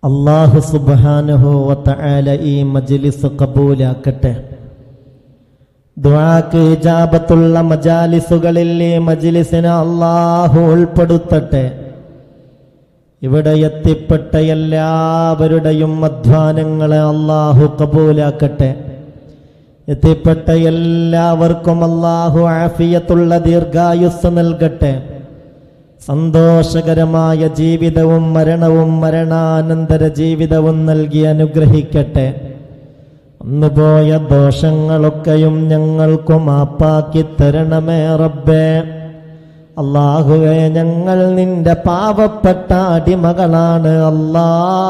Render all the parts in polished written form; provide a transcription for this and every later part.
അല്ലാഹു സുബ്ഹാനഹു വ തആല ഈ മജ്ലിസ് കബൂലാക്കട്ടെ. ദുആക്ക് ഇജാബത്തുള്ള മജാലിസുകളിൽ ഈ മജ്ലിസിനെ അല്ലാഹു ഉൾപ്പെടുത്തട്ടെ. ഇവിടെ എത്തിപ്പെട്ട എല്ലാവരുടെയും അധ്വാനങ്ങളെ അല്ലാഹു കബൂലാക്കട്ടെ. എത്തിപ്പെട്ട എല്ലാവർക്കും അല്ലാഹു ആഫിയത്തുള്ള ദീർഘായുസ്സ് നൽകട്ടെ. സന്തോഷകരമായ ജീവിതവും മരണവും മരണാനന്തര ജീവിതവും നൽകി അനുഗ്രഹിക്കട്ടെ. വന്നുപോയ ദോഷങ്ങളൊക്കെയും ഞങ്ങൾക്ക് മാപ്പാക്കി തരണമേ റബ്ബേ. അല്ലാഹുവേ, ഞങ്ങൾ നിന്റെ പാവപ്പെട്ട അടിമകളാണ് അല്ലാ.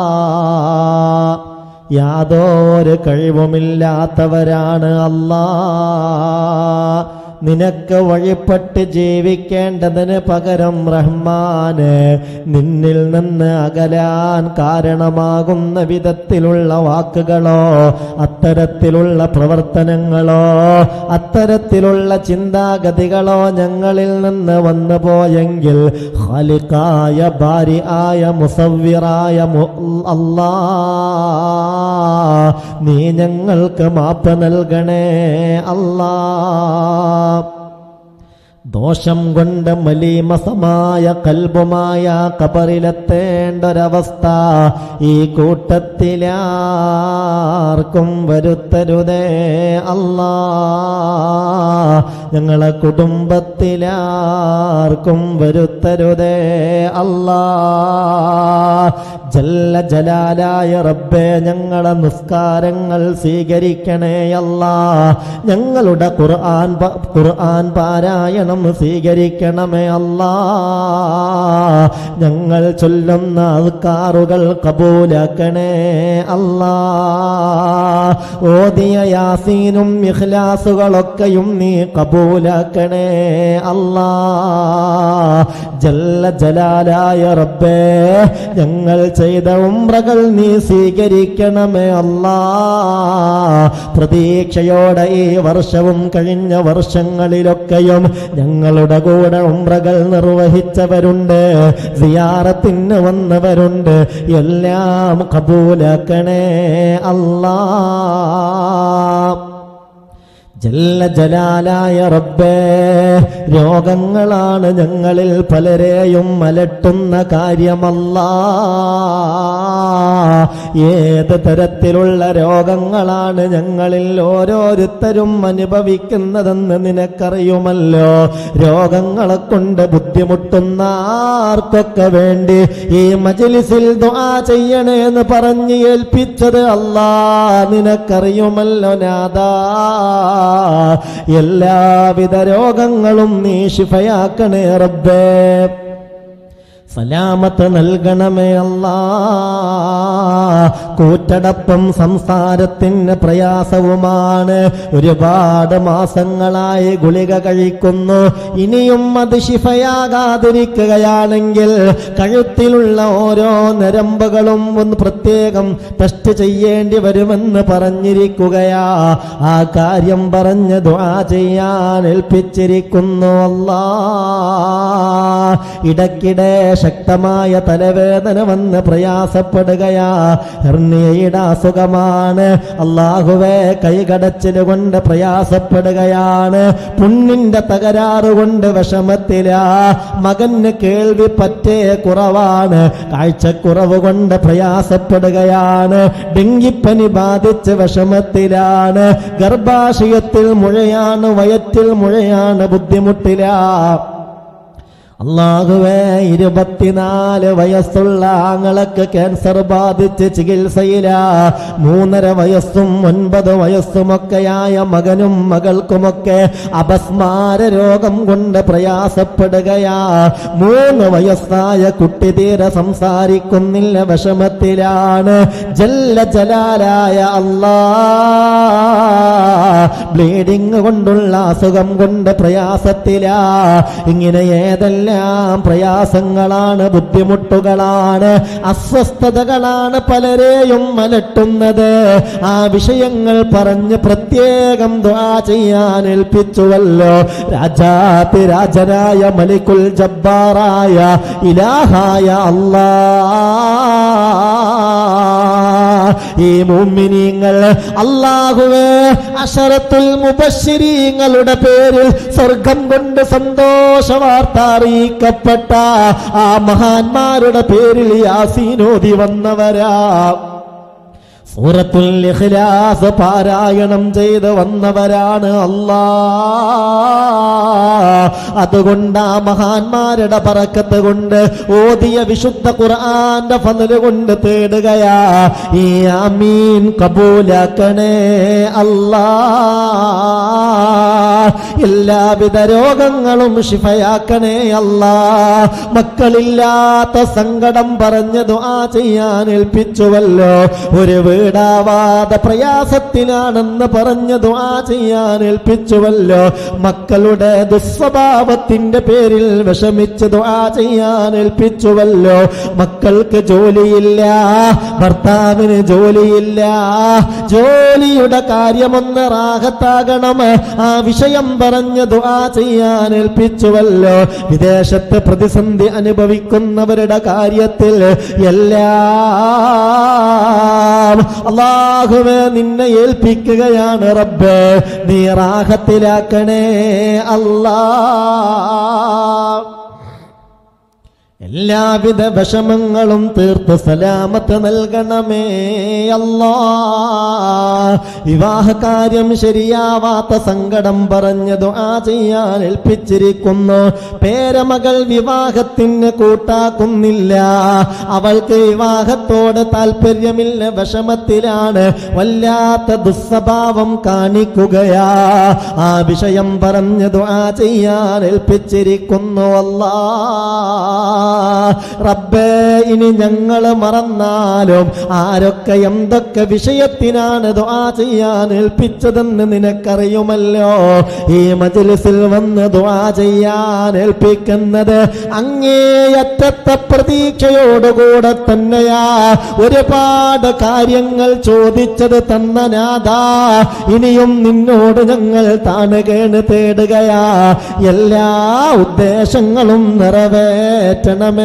യാതൊരു കഴിവുമില്ലാത്തവരാണ് അല്ലാ. നിനക്ക് വഴിപ്പെട്ട് ജീവിക്കേണ്ടതിന് പകരം റഹ്മാനെ, നിന്നിൽ നിന്ന് അകലാൻ കാരണമാകുന്ന വിധത്തിലുള്ള വാക്കുകളോ അത്തരത്തിലുള്ള പ്രവർത്തനങ്ങളോ അത്തരത്തിലുള്ള ചിന്താഗതികളോ ഞങ്ങളിൽ നിന്ന് വന്നു പോയെങ്കിൽ ഖാലിഖായ ബാരിആയ മുസവ്വിറായ അല്ലാ, നീ ഞങ്ങൾക്ക് മാപ്പ് നൽകണേ അല്ലാ. ദോഷം കൊണ്ട് മലീമസമായ കൽബുമായ ഖബറിലെത്തേണ്ടൊരവസ്ഥ ഈ കൂട്ടത്തിലാർക്കും വരുത്തരുതേ അല്ലാ. ഞങ്ങളെ കുടുംബത്തിലാർക്കും വരുത്തരുതേ അല്ലാ. ജല്ല ജലാലായ റബ്ബേ, ഞങ്ങളെ നിസ്കാരങ്ങൾ സ്വീകരിക്കണേ അല്ലാ. ഞങ്ങളുടെ ഖുർആൻ പാരായണം സ്വീകരിക്കണമേ അല്ലാ. ഞങ്ങൾ ചൊല്ലുന്ന അദ്കാറുകൾ കബൂലാക്കണേ അല്ലാ. ഓതിയ യാസീനും ഇഖ്ലാസുകളൊക്കെയും നീ കബൂലാക്കണേ അല്ലാ. ജല്ല ജലാലായ റബ്ബേ, ഞങ്ങൾ ചെയ്ത ഉംറകൾ നീ സ്വീകരിക്കണമേ അല്ലാ. പ്രതീക്ഷയോടെ ഈ വർഷവും കഴിഞ്ഞ വർഷങ്ങളിലൊക്കെയും ഞങ്ങളുടെ കൂടെ ഉംറകൾ നിർവഹിച്ചവരുണ്ട്, സിയാറത്തിന് വന്നവരുണ്ട്. എല്ലാം കബൂലാക്കണേ അല്ലാ. ജല്ല ജലാലായ റബ്ബേ, രോഗങ്ങളാണ് ഞങ്ങളിൽ പലരെയും അലട്ടുന്ന കാര്യമല്ലാ. ഏത് തരത്തിലുള്ള രോഗങ്ങളാണ് ഞങ്ങളിൽ ഓരോരുത്തരും അനുഭവിക്കുന്നതെന്ന് നിനക്കറിയുമല്ലോ. രോഗങ്ങളെ കൊണ്ട് ബുദ്ധിമുട്ടുന്ന ആർക്കൊക്കെ വേണ്ടി ഈ മജ്ലിസിൽ ദുആ ചെയ്യണേന്ന് പറഞ്ഞ് ഏൽപ്പിച്ചത് അല്ലാ നിനക്കറിയുമല്ലോ നാദാ. എല്ലാവിധ രോഗങ്ങളും നീ ശിഫയാക്കണേ റബ്ബേ. സലാമത്ത് നൽകണമേ അല്ലാ. കൂറ്റടപ്പം സംസാരത്തിന് പ്രയാസവുമാണ്. ഒരുപാട് മാസങ്ങളായി ഗുളിക കഴിക്കുന്നു. ഇനിയും അത് ശിഫയാകാതിരിക്കുകയാണെങ്കിൽ കഴുത്തിലുള്ള ഓരോ നരമ്പുകളും ഒന്ന് പ്രത്യേകം ടെസ്റ്റ് ചെയ്യേണ്ടി വരുമെന്ന് പറഞ്ഞിരിക്കുകയാ. ആ കാര്യം പറഞ്ഞ് ദുആ ചെയ്യാൻ ഏൽപ്പിച്ചിരിക്കുന്നു അല്ലാ. ഇടയ്ക്കിടെ ശക്തമായ തലവേദന വന്ന് പ്രയാസപ്പെടുകയാ. ഹെർണിയയുടെ അസുഖമാണ്. അല്ലാഹുവേ, കൈകടച്ചില് കൊണ്ട് പ്രയാസപ്പെടുകയാണ്. പുണ്ണിന്റെ തകരാറുകൊണ്ട് വിഷമത്തിലാ. മകന് കേൾവി പറ്റേ കുറവാണ്. കാഴ്ചക്കുറവ് കൊണ്ട് പ്രയാസപ്പെടുകയാണ്. ഡെങ്കിപ്പനി ബാധിച്ച് വിഷമത്തിലാണ്. ഗർഭാശയത്തിൽ മുഴയാണ്, വയറ്റിൽ മുഴയാണ്, ബുദ്ധിമുട്ടിലാ. അല്ലാഹുവേ, 24 വയസ്സുള്ള ആങ്ങളക്ക് ക്യാൻസർ ബാധിച്ച് ചികിത്സയിലാ. 3.5 വയസ്സും 9 വയസ്സുമൊക്കെയായ മകനും മകൾക്കുമൊക്കെ അപസ്മാര രോഗം കൊണ്ട് പ്രയാസപ്പെടുകയാ. 3 വയസ്സായ കുട്ടി തീരെ സംസാരിക്കുന്നില്ല, വിഷമത്തിലാണ്. ജല്ല ജലാലായ അല്ലാ, ബ്ലീഡിങ് കൊണ്ടുള്ള അസുഖം കൊണ്ട് പ്രയാസത്തിലാ. ഇങ്ങനെ ഏതെല്ലാം പ്രയാസങ്ങളാണ്, ബുദ്ധിമുട്ടുകളാണ്, അസ്വസ്ഥതകളാണ് പലരെയും അലട്ടുന്നത്. ആ വിഷയങ്ങൾ പറഞ്ഞ് പ്രത്യേകം ദുആ ചെയ്യാൻ ഏൽപ്പിച്ചുവല്ലോ. രാജാതിരാജനായ മലിക്കുൽ ജബ്ബാറായ ഇലാഹായ അല്ലാഹ്, ഈ മുഅ്മിനീങ്ങൾ അല്ലാഹുവേ അശറത്തുൽ മുബശ്ശിരീങ്ങളുടെ പേരിൽ സ്വർഗം കൊണ്ട് സന്തോഷ വാർത്ത അറിയിക്കപ്പെട്ട ആ മഹാന്മാരുടെ പേരിൽ യാസീൻ ഓതി വന്നവരാ, സൂറത്തുൽ ഇഖ്ലാസ് പാരായണം ചെയ്ത് വന്നവരാണ് അതുകൊണ്ട് ആ മഹാന്മാരുടെ ബറക്കത്ത് കൊണ്ട് ഓതിയ വിശുദ്ധ ഖുർആന്റെ ഫضل കൊണ്ട് തേടുകയാ ഈ ആമീൻ കബൂലാക്കണേ എല്ലാവിധ രോഗങ്ങളും ശിഫയാക്കണേ മക്കളില്ലാത്ത സങ്കടം പറഞ്ഞ് ദുആ ചെയ്യാൻ ഏൽപ്പിച്ചുവല്ലോ, ഒരു വീടാവാതെ പ്രയാസത്തിലാണെന്ന് പറഞ്ഞ് ദുആ ചെയ്യാൻ ഏൽപ്പിച്ചുവല്ലോ, മക്കളുടെ ദുസ്വഭാവത്തിന്റെ പേരിൽ വിഷമിച്ച് ദുആ ചെയ്യാൻ ഏൽപ്പിച്ചുവല്ലോ, മക്കൾക്ക് ജോലിയില്ല, ഭർത്താവിന് ജോലിയില്ല, ജോലിയുടെ കാര്യമൊന്ന് റാഹത്താകണം, ആ വിഷയം പറഞ്ഞ് ദുആ ചെയ്യാൻ ഏൽപ്പിച്ചുവല്ലോ, വിദേശത്ത് പ്രതിസന്ധി അനുഭവിക്കുന്നവരുടെ കാര്യത്തിൽ എല്ലാം അല്ലാഹുവേ നിന്നെ ഏൽപ്പിക്കുകയാണ് റബ്ബേ, നീ റാഹത്തിലാക്കണേ എല്ലാവിധ വിഷമങ്ങളും തീർത്ത് സലാമത്ത് നൽകണമേ വിവാഹകാര്യം ശരിയാവാത്ത സങ്കടം പറഞ്ഞ് ദുആ ചെയ്യാൻ ഏൽപ്പിച്ചിരിക്കുന്നു, പേരമകൾ വിവാഹത്തിന് കൂട്ടാക്കുന്നില്ല, അവൾക്ക് വിവാഹത്തോട് താല്പര്യമില്ല, വിഷമത്തിലാണ്, വല്ലാത്ത ദുസ്വഭാവം കാണിക്കുകയാ, ആ വിഷയം പറഞ്ഞ് ദുആ ചെയ്യാൻ ഏൽപ്പിച്ചിരിക്കുന്നു റബ്ബേ ഇനി ഞങ്ങൾ മറന്നാലും ആരൊക്കെ എന്തൊക്കെ വിഷയത്തിനാണ് ദുആ ചെയ്യാൻ ഏൽപ്പിച്ചതെന്ന് നിനക്കറിയുമല്ലോ, ഈ മജ്ലിസിൽ വന്ന് ദുആ ചെയ്യാൻ ഏൽപ്പിക്കുന്നത് അങ്ങേയറ്റത്തെ പ്രതീക്ഷയോടുകൂടെ തന്നെയാ, ഒരുപാട് കാര്യങ്ങൾ ചോദിച്ചത് തന്ന നാഥാ, ഇനിയും നിന്നോട് ഞങ്ങൾ താണുകേണ് തേടുകയാ, എല്ലാ ഉദ്ദേശങ്ങളും നിറവേറ്റണമേ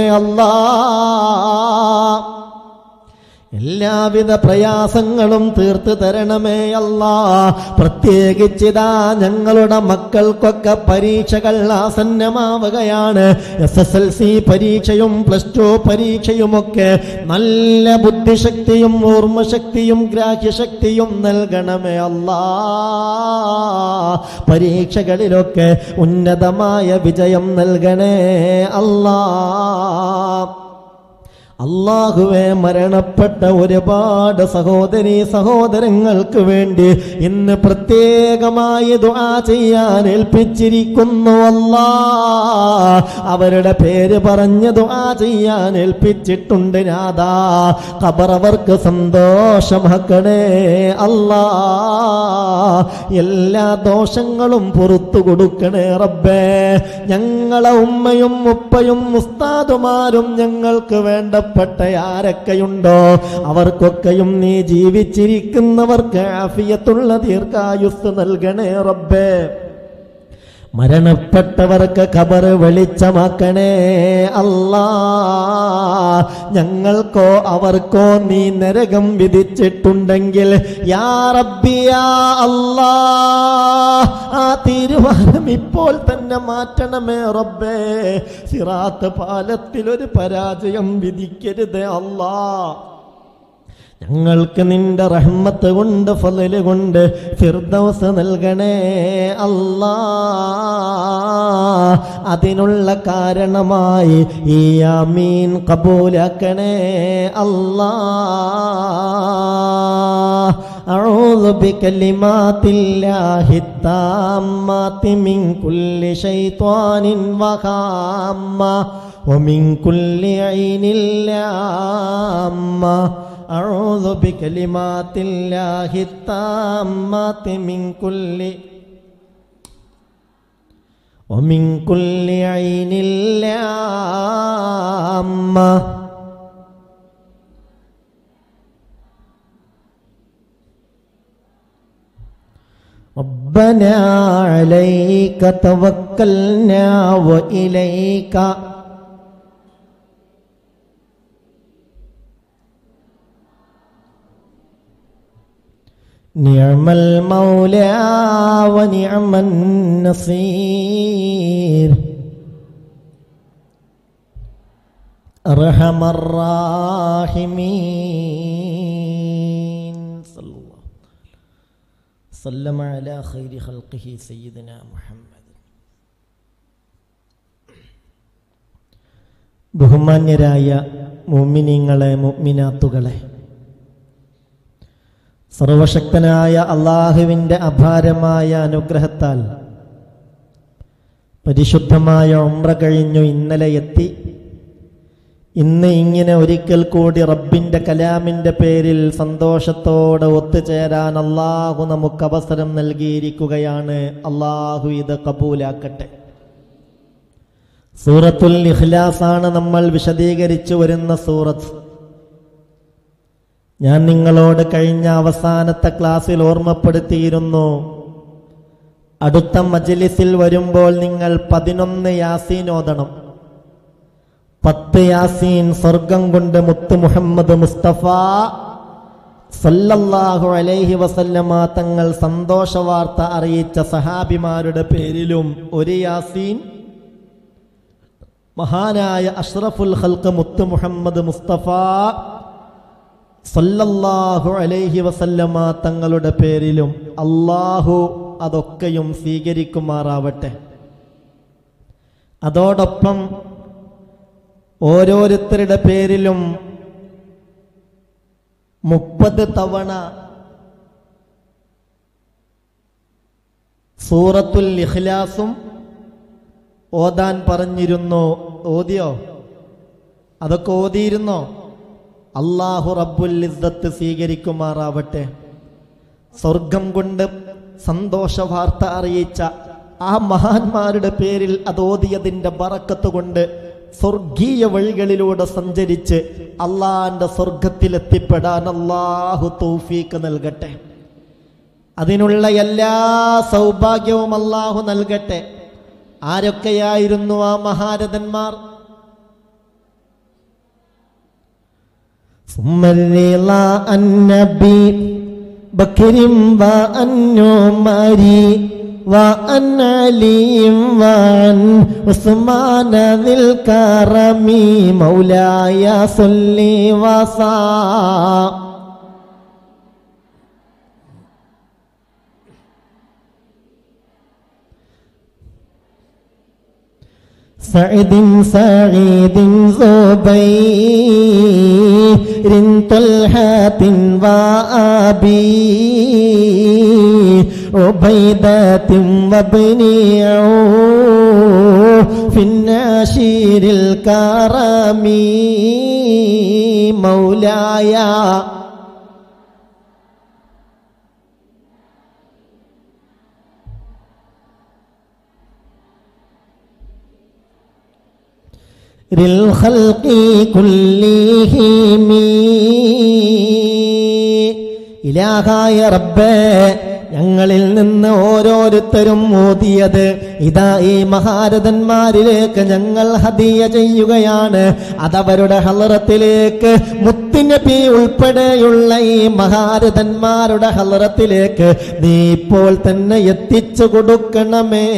എല്ലാവിധ പ്രയാസങ്ങളും തീർത്തു തരണമേ പ്രത്യേകിച്ചിതാ ഞങ്ങളുടെ മക്കൾക്കൊക്കെ പരീക്ഷകൾ ആസന്നമാവുകയാണ്, SSLC പരീക്ഷയും +2 പരീക്ഷയുമൊക്കെ, നല്ല ബുദ്ധിശക്തിയും ഓർമ്മശക്തിയും ഗ്രാഹ്യശക്തിയും നൽകണമേ പരീക്ഷകളിലൊക്കെ ഉന്നതമായ വിജയം നൽകണേ അല്ലാഹുവേ മരണപ്പെട്ട ഒരുപാട് സഹോദരീ സഹോദരങ്ങൾക്ക് വേണ്ടി ഇന്ന് പ്രത്യേകമായി ദുആ ചെയ്യാൻ ഏൽപ്പിച്ചിരിക്കുന്നു അവരുടെ പേര് പറഞ്ഞ് ദുആ ചെയ്യാൻ ഏൽപ്പിച്ചിട്ടുണ്ട് നാഥാ, ഖബർ അവർക്ക് സന്തോഷമാക്കണേ എല്ലാ ദോഷങ്ങളും പുറത്തു കൊടുക്കണേ റബ്ബേ, ഞങ്ങളെ ഉമ്മയും ഉപ്പയും ഉസ്താദുമാരും ഞങ്ങൾക്ക് വേണ്ട ആരൊക്കെയുണ്ടോ അവർക്കൊക്കെയും നീ ജീവിച്ചിരിക്കുന്നവർക്ക് ആഫിയത്തുള്ള ദീർഘായുസ് നൽകണേ റബ്ബേ, മരണപ്പെട്ടവർക്ക് ഖബർ വെളിച്ചമാക്കണേ ഞങ്ങൾക്കോ അവർക്കോ നീ നരകം വിധിച്ചിട്ടുണ്ടെങ്കിൽ യാ റബ്ബി യാ ആ തീരുമാനം ഇപ്പോൾ തന്നെ മാറ്റണമേ റബ്ബേ, സിറാത്ത് പാലത്തിൽ ഒരു പരാജയം വിധിക്കരുതേ ഞങ്ങൾക്ക് നിന്റെ റഹ്മത്ത് കൊണ്ട് ഫളല് കൊണ്ട് ഫിർദൗസ് നൽകണേ അതിനുള്ള കാരണമായി ഈ ആമീൻ ഖബൂലാക്കണേ അഊദു ബികലിമാത്തില്ലാഹി താമ്മാതി മിൻ കുല്ലി ശൈത്വാനിൻ വഹാമ്മ വമിൻ കുല്ലി ഐനിൻ ലാമ്മ أعوذ بكلمات الله التامات ومن كل عين لامة ربنا عليك توكلنا وإليك നിഅമൽ മൗലാ വനിഅമൻ നസീർ അർഹമർ റാഹിമീൻ സല്ലമ അലാ ഖൈരി ഖൽഖിഹി സയ്യിദനാ മുഹമ്മദ്. ബഹുമാന്യരായ മുഅ്മിനീങ്ങളെ, മുഅ്മിനാത്തുകളെ, സർവശക്തനായ അള്ളാഹുവിൻ്റെ അപാരമായ അനുഗ്രഹത്താൽ പരിശുദ്ധമായ ഉംറ കഴിഞ്ഞു ഇന്നലെ എത്തി. ഇന്ന് ഇങ്ങനെ ഒരിക്കൽ കൂടി റബ്ബിൻ്റെ കലാമിൻ്റെ പേരിൽ സന്തോഷത്തോടെ ഒത്തുചേരാൻ അള്ളാഹു നമുക്ക് അവസരം നൽകിയിരിക്കുകയാണ്. അള്ളാഹു ഇത് കബൂലാക്കട്ടെ. സൂറത്തുൽ ഇഖ്ലാസാണ് നമ്മൾ വിശദീകരിച്ചു വരുന്ന സൂറത്ത്. ഞാൻ നിങ്ങളോട് കഴിഞ്ഞ അവസാനത്തെ ക്ലാസ്സിൽ ഓർമ്മപ്പെടുത്തിയിരുന്നു, അടുത്ത മജ്ലിസിൽ വരുമ്പോൾ നിങ്ങൾ 11 യാസീൻ ഓതണം. 10 യാസീൻ സ്വർഗം കൊണ്ട് മുത്ത് മുഹമ്മദ് മുസ്തഫ സല്ലല്ലാഹു അലൈഹി വസല്ലമ തങ്ങൾ സന്തോഷ വാർത്ത അറിയിച്ച സഹാബിമാരുടെ പേരിലും 1 യാസീൻ മഹാനായ അഷ്റഫുൽ ഖൽഖ് മുത്ത് മുഹമ്മദ് മുസ്തഫ സല്ലല്ലാഹു അലൈഹി വസല്ലമ തങ്ങളുടെ പേരിലും. അല്ലാഹു അതൊക്കെയും സ്വീകരിക്കുമാറാവട്ടെ. അതോടൊപ്പം ഓരോരുത്തരുടെ പേരിലും 30 തവണ സൂറത്തുൽ ഇഖ്ലാസും ഓതാൻ പറഞ്ഞിരുന്നു. ഓതിയോ? അതൊക്കെ ഓതിയിരുന്നോ? അല്ലാഹു റബ്ബുൽ ഇസ്സത്ത് സ്വീകരിക്കുമാറാവട്ടെ. സ്വർഗം കൊണ്ട് സന്തോഷ വാർത്ത അറിയിച്ച ആ മഹാന്മാരുടെ പേരിൽ അത് ഓതിയതിൻ്റെ ബറക്കത്ത് കൊണ്ട് സ്വർഗീയ വഴികളിലൂടെ സഞ്ചരിച്ച് അള്ളാന്റെ സ്വർഗത്തിലെത്തിപ്പെടാൻ അല്ലാഹു തൗഫീഖ് നൽകട്ടെ. അതിനുള്ള എല്ലാ സൗഭാഗ്യവും അല്ലാഹു നൽകട്ടെ. ആരൊക്കെയായിരുന്നു ആ മഹാരഥന്മാർ? സുമ്മറിളാ അന്നബി ബക്കറിം വ അന്നുമരി وأن علي وعن عثمان ذي الكرم مولاي صل وسلم سعد سعيد زبير طلحة وأبي عبيدة وابن عوف الناشر الكرم مولاي للخلق كلهم ഇലാഹായ റബ്ബേ, ഞങ്ങളിൽ നിന്ന് ഓരോരുത്തരും ഓതിയത് ഇതാ ഈ മഹാരഥന്മാരിലേക്ക് ഞങ്ങൾ ഹദിയ ചെയ്യുകയാണ്. അതവരുടെ ഹളറത്തിലേക്ക് മുത്തുനബി ഉൾപ്പെടെയുള്ള ഈ മഹാരഥന്മാരുടെ ഹളറത്തിലേക്ക് നീ ഇപ്പോൾ തന്നെ എത്തിച്ചു കൊടുക്കണമേ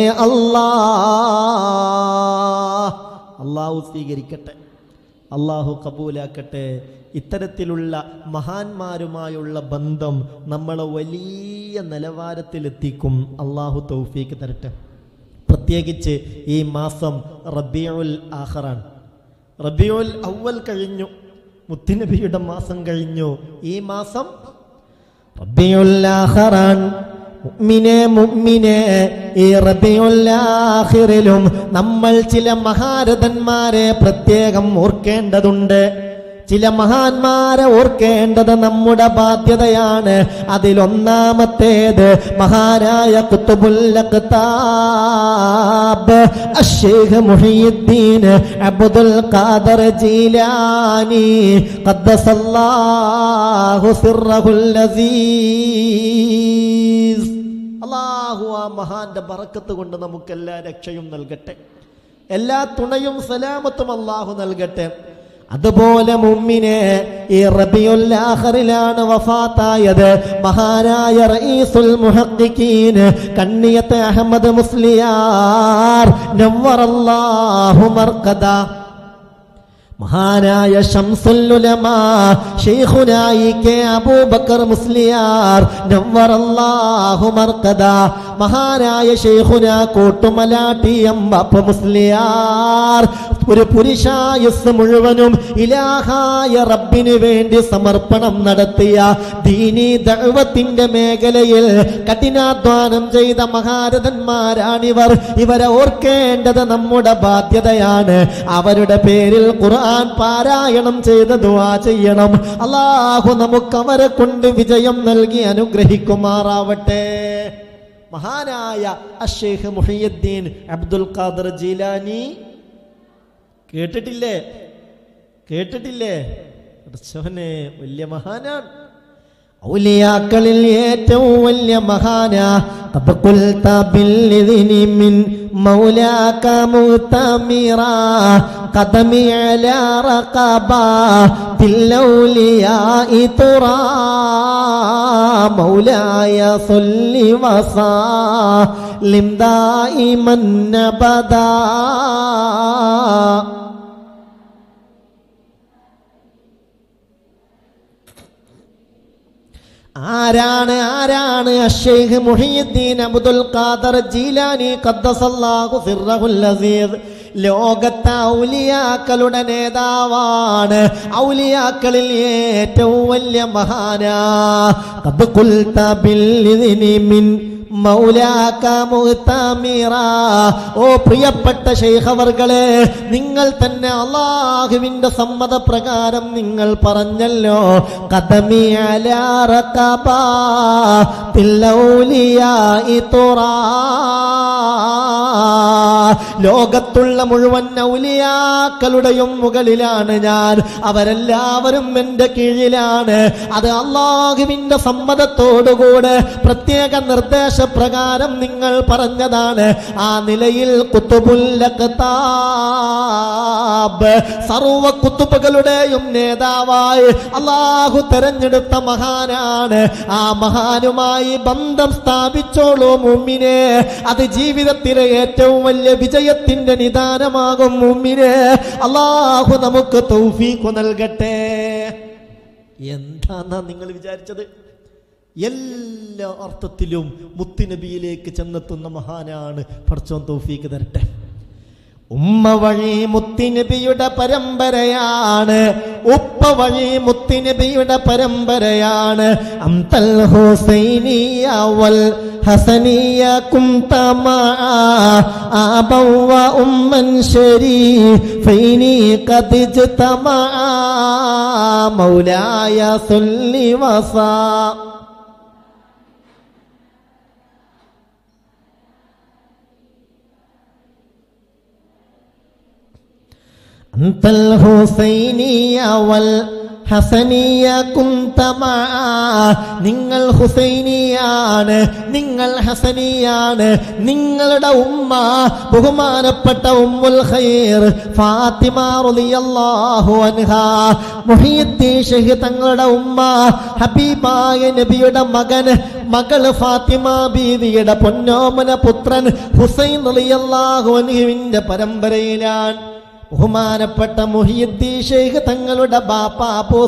അല്ലാഹു സ്വീകരിക്കട്ടെ, അല്ലാഹു കബൂലാക്കട്ടെ. ഇത്തരത്തിലുള്ള മഹാന്മാരുമായുള്ള ബന്ധം നമ്മളെ വലിയ നിലവാരത്തിലെത്തിക്കും. അല്ലാഹു തൗഫീഖ് തരട്ടെ. പ്രത്യേകിച്ച് ഈ മാസം റബീഉൽ ആഖിറാണ്. റബീഉൽ അവ്വൽ കഴിഞ്ഞു, മുത്തുനബിയുടെ മാസം കഴിഞ്ഞു. ഈ മാസം റബീഉൽ ആഖിറാണ്. മുഅ്മിനേ ഈ റബീഉൽ ആഖിറിലും നമ്മൾ ചില മഹാരഥന്മാരെ പ്രത്യേകം ഓർക്കേണ്ടതുണ്ട്. ചില മഹാന്മാരെ ഓർക്കേണ്ടത് നമ്മുടെ ബാധ്യതയാണ്. അതിലൊന്നാമത്തേത് മഹാനായ ഖുത്ബുൽ അഖ്താബ് അശ്ശൈഖ് മുഹയ്യിദ്ദീൻ അബ്ദുൽ ഖാദിർ ജീലാനി ഖദ്ദസല്ലാഹു സിർറഹുൽ അസീസ്. അല്ലാഹു ആ മഹാന്റെ ബറക്കത്ത് കൊണ്ട് നമുക്കെല്ലാ രക്ഷയും നൽകട്ടെ, എല്ലാ തുണയും സലാമത്തും അല്ലാഹു നൽകട്ടെ. അതുപോലെ മുഅ്മിനെ ഈ റബീഉൽ ആഖിറിലാണ് വഫാത്തായത് മഹാനായ റഈസുൽ മുഹഖ്ഖിഖീൻ കണ്ണിയത്ത് അഹമ്മദ് മുസ്ലിയാർ നവ്വറല്ലാഹു മർഖദ. മഹാനായ ശംസുൽ ഉലമാ ശൈഖുനാ കെ അബൂബക്കർ മുസ്ലിയാർ നവ്വറല്ലാഹു മർഖദ. മഹാനായ ശൈഖുനാ കോട്ടുമലാട്ടി അമ്പപ്പ മുസ്ലിയാർ ഒരു പുരുഷായുസ് മുഴുവനും ഇലാഹായ റബ്ബിന് വേണ്ടി സമർപ്പണം നടത്തിയ ദീനീ ദഅവത്തിന്റെ മേഖലയിൽ കഠിനാധ്വാനം ചെയ്ത മഹാരഥന്മാരാണിവർ. ഇവരെ ഓർക്കേണ്ടത് നമ്മുടെ ബാധ്യതയാണ്. അവരുടെ പേരിൽ ഖുർആൻ പാരായണം ചെയ്ത് ദുആ ചെയ്യണം. അല്ലാഹു നമുക്ക് അവരെ കൊണ്ട് വിജയം നൽകി അനുഗ്രഹിക്കുമാറാവട്ടെ. മഹാനായ അശ്ശൈഖ് മുഹിയുദ്ദീൻ അബ്ദുൽ ഖാദിർ ജീലാനി കേട്ടിട്ടില്ലേ? പഠിച്ചവനെ വലിയ മഹാനാണ്. ഔലിയാക്കളിൽ ഏറ്റവും വലിയ മഹാനാ. ഖദ് ഖുൽത ബിൽഇദ്നി മിൻ മൗലാക മുതമിറാ ഖദമി അലാ റഖബാ ബിൽഔലിയാഇ തുറാ മൗലായ സല്ലി വസല്ലിം ദായിമൻ അബദാ. ആരാണ് അശ്ശൈഖ് മുഹിയുദ്ദീൻ അബ്ദുൽ ഖാദിർ ജീലാനി ഖദ്ദസല്ലാഹു സിർറഹുൽ അസീസ്. ലോകത്തെ ഔലിയാക്കളുടെ നേതാവാണ്. ഔലിയാക്കളിൽ ഏറ്റവും വലിയ മഹാനാ. ഖദ് ഖുൽത ബിൽഇദ്നി മിൻ മൗലാക മുതമിറാ. ഓ പ്രിയപ്പെട്ട ശൈഖ് അവർകളെ, നിങ്ങൾ തന്നെ അല്ലാഹുവിന്റെ സമ്മതപ്രകാരം നിങ്ങൾ പറഞ്ഞല്ലോ ഖദമി അലാ റഖബാ തില്ലൗലിയാഇ തുറാ. ലോകത്തുള്ള മുഴുവൻ ഔലിയാക്കളുടെയും മുകളിലാണ് ഞാൻ. അവരെല്ലാവരും എന്റെ കീഴിലാണ്. അത് അല്ലാഹുവിന്റെ സമ്മതത്തോടുകൂടെ പ്രത്യേക നിർദ്ദേശപ്രകാരം നിങ്ങൾ പറഞ്ഞതാണ്. ആ നിലയിൽ ഖുതുബുൽ അഖ്താബ് സർവ ഖുതുബുകളുടെയും നേതാവായി അല്ലാഹു തെരഞ്ഞെടുത്ത മഹാനാണ്. ആ മഹാനുമായി ബന്ധം സ്ഥാപിച്ചോളൂ മുഅ്മിനേ. അത് ജീവിതത്തിലെ ഏറ്റവും വലിയ വിജയത്തിന്റെ നിദാനമാകും മുഅ്മിനേ. അല്ലാഹു നമുക്ക് തൗഫീഖ് നൽകട്ടെ. എന്താന്നാ നിങ്ങൾ വിചാരിച്ചത്? എല്ലാ അർത്ഥത്തിലും മുത്തുനബിയിലേക്ക് ചെന്നെത്തുന്ന മഹാനാണ്. പടച്ചോൻ തൗഫീഖ് തരട്ടെ. ഉമ്മ വഴി മുത്തുനബിയുടെ പരമ്പരയാണ്. ഉപ്പ വഴി മുത്തുനബിയുടെ പരമ്പരയാണ്. അംതൽ ഹുസൈനിയ വൽ ഹസനിയ കുംതമാ ആബൗ വ ഉമ്മൻ ശരീഫൈനി ഖദ് ഇജ്തമാ മൗലായ സല്ലി വസാ. അന്തൽ ഹുസൈനിയ വൽ ഹസനിയ കുന്തമാ. നിങ്ങൾ ഹുസൈനിയാണ്, നിങ്ങൾ ഹസനിയാണ്. നിങ്ങളുടെ ഉമ്മ ബഹുമാനപ്പെട്ട ഉമ്മുൽ ഖൈർ ഫാത്തിമ റളിയല്ലാഹു അൻഹാ. മുഹിയുദ്ദീൻ ശൈഖ് തങ്ങളുടെ ഉമ്മ ഹബീബായ നബിയുടെ മകള് ഫാത്തിമ ബീവിയുടെ പൊന്നോമന പുത്രൻ ഹുസൈൻ റളിയല്ലാഹു അൻഹുവിന്റെ പരമ്പരയിലാണ്. ബഹുമാനപ്പെട്ട മുഹിയുദ്ദീൻ ശൈഖ് തങ്ങളുടെ ബാപ്പ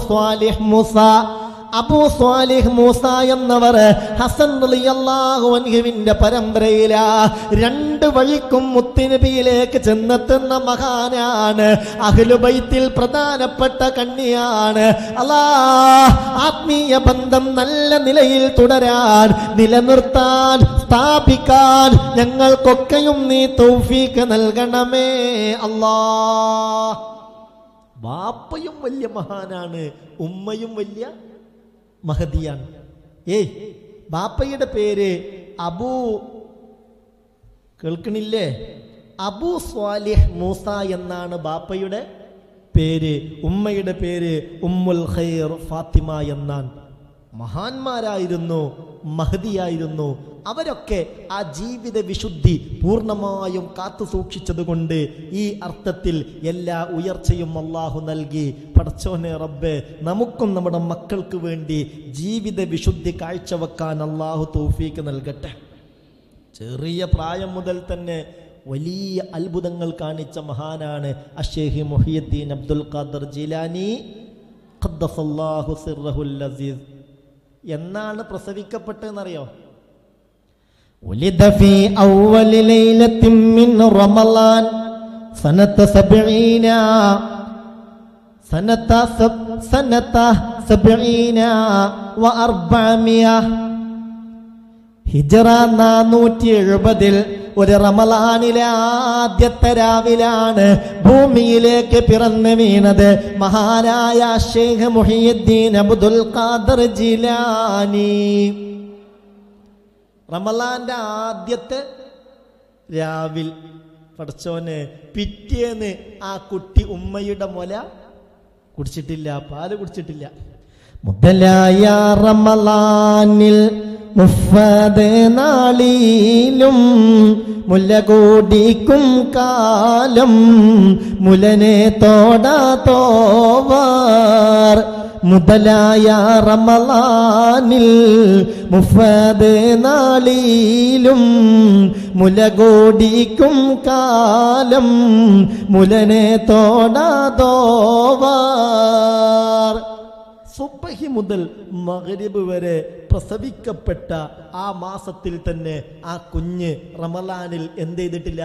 അബൂ സ്വാലിഹ് മൂസ എന്നവർ ഹസൻ റളിയല്ലാഹു അൻഹുവിന്റെ പരമ്പരയിലാ. രണ്ട് വഴിക്കും മുത്തുനബിയിലേക്ക് ചെന്നെത്തുന്ന മഹാനാണ്. അഹ്ലു ബൈത്തിൽ പ്രധാനപ്പെട്ട കണ്ണിയാണ്. ആത്മീയ ബന്ധം നല്ല നിലയിൽ തുടരാൻ, നിലനിർത്താൻ, സ്ഥാപിക്കാൻ ഞങ്ങൾക്കൊക്കെയും നീ തൗഫീഖ് നൽകണമേ അല്ലാ. ബാപ്പയും വലിയ മഹാനാണ്, ഉമ്മയും വലിയ മഹദിയാണ്. ബാപ്പയുടെ പേര് കേൾക്കണില്ലേ? അബൂ സ്വാലിഹ് മൂസ എന്നാണ് ബാപ്പയുടെ പേര്. ഉമ്മയുടെ പേര് ഉമ്മുൽ ഖൈർ ഫാത്തിമ എന്നാണ്. മഹാന്മാരായിരുന്നു, മഹദിയായിരുന്നു. അവരൊക്കെ ആ ജീവിത വിശുദ്ധി പൂർണ്ണമായും കാത്തു സൂക്ഷിച്ചത് കൊണ്ട് ഈ അർത്ഥത്തിൽ എല്ലാ ഉയർച്ചയും അള്ളാഹു നൽകി. പടച്ചോനെ റബ്ബേ, നമുക്കും നമ്മുടെ മക്കൾക്ക് വേണ്ടി ജീവിത വിശുദ്ധി കാഴ്ചവെക്കാൻ അള്ളാഹു തൗഫീക്ക് നൽകട്ടെ. ചെറിയ പ്രായം മുതൽ തന്നെ വലിയ അത്ഭുതങ്ങൾ കാണിച്ച മഹാനാണ് അശ്ശേഖ് മുഹിയുദ്ദീൻ അബ്ദുൽ ഖാദർ ജീലാനി ഖദ്ദസല്ലാഹു സിർറഹുൽ അസീസ്. എന്നാണ് പ്രസവിക്കപ്പെട്ടതെന്നറിയോ? ولد في أول ليلة من رمضان سنة 470 ഹിജ്റ 470 ഒരു റമളാനിലെ ആദ്യത്തെ രാവിലാണ് ഭൂമിയിലേക്ക് പിറന്നു വീണത് മഹാനായ Sheikh Muhiyuddin Abdul Qadir Jilani. റമളാന്റെ ആദ്യത്തെ രാവിൽ പടച്ചോനെ പിറ്റേന്ന് ആ കുട്ടി ഉമ്മയുടെ മുല കുടിച്ചിട്ടില്ല, പാല് കുടിച്ചിട്ടില്ല. മുതലായ റമളാനിൽ മുഫ്ഫദ് നാളിലും മുല കൂടിക്കും കാലം മുലനെ തോടാത്തോവാർ. മുതലായ റമളാനിൽ മുഫ്ഫദ് നാളിലും മുല കൂടിക്കും കാലം മുലനെ തോടാത്തോവാർ. സുബ്ഹി മുതൽ മഗ്രിബ് വരെ പ്രസവിക്കപ്പെട്ട ആ മാസത്തിൽ തന്നെ ആ കുഞ്ഞ് റമളാനിൽ എന്ത് ചെയ്തിട്ടില്ല?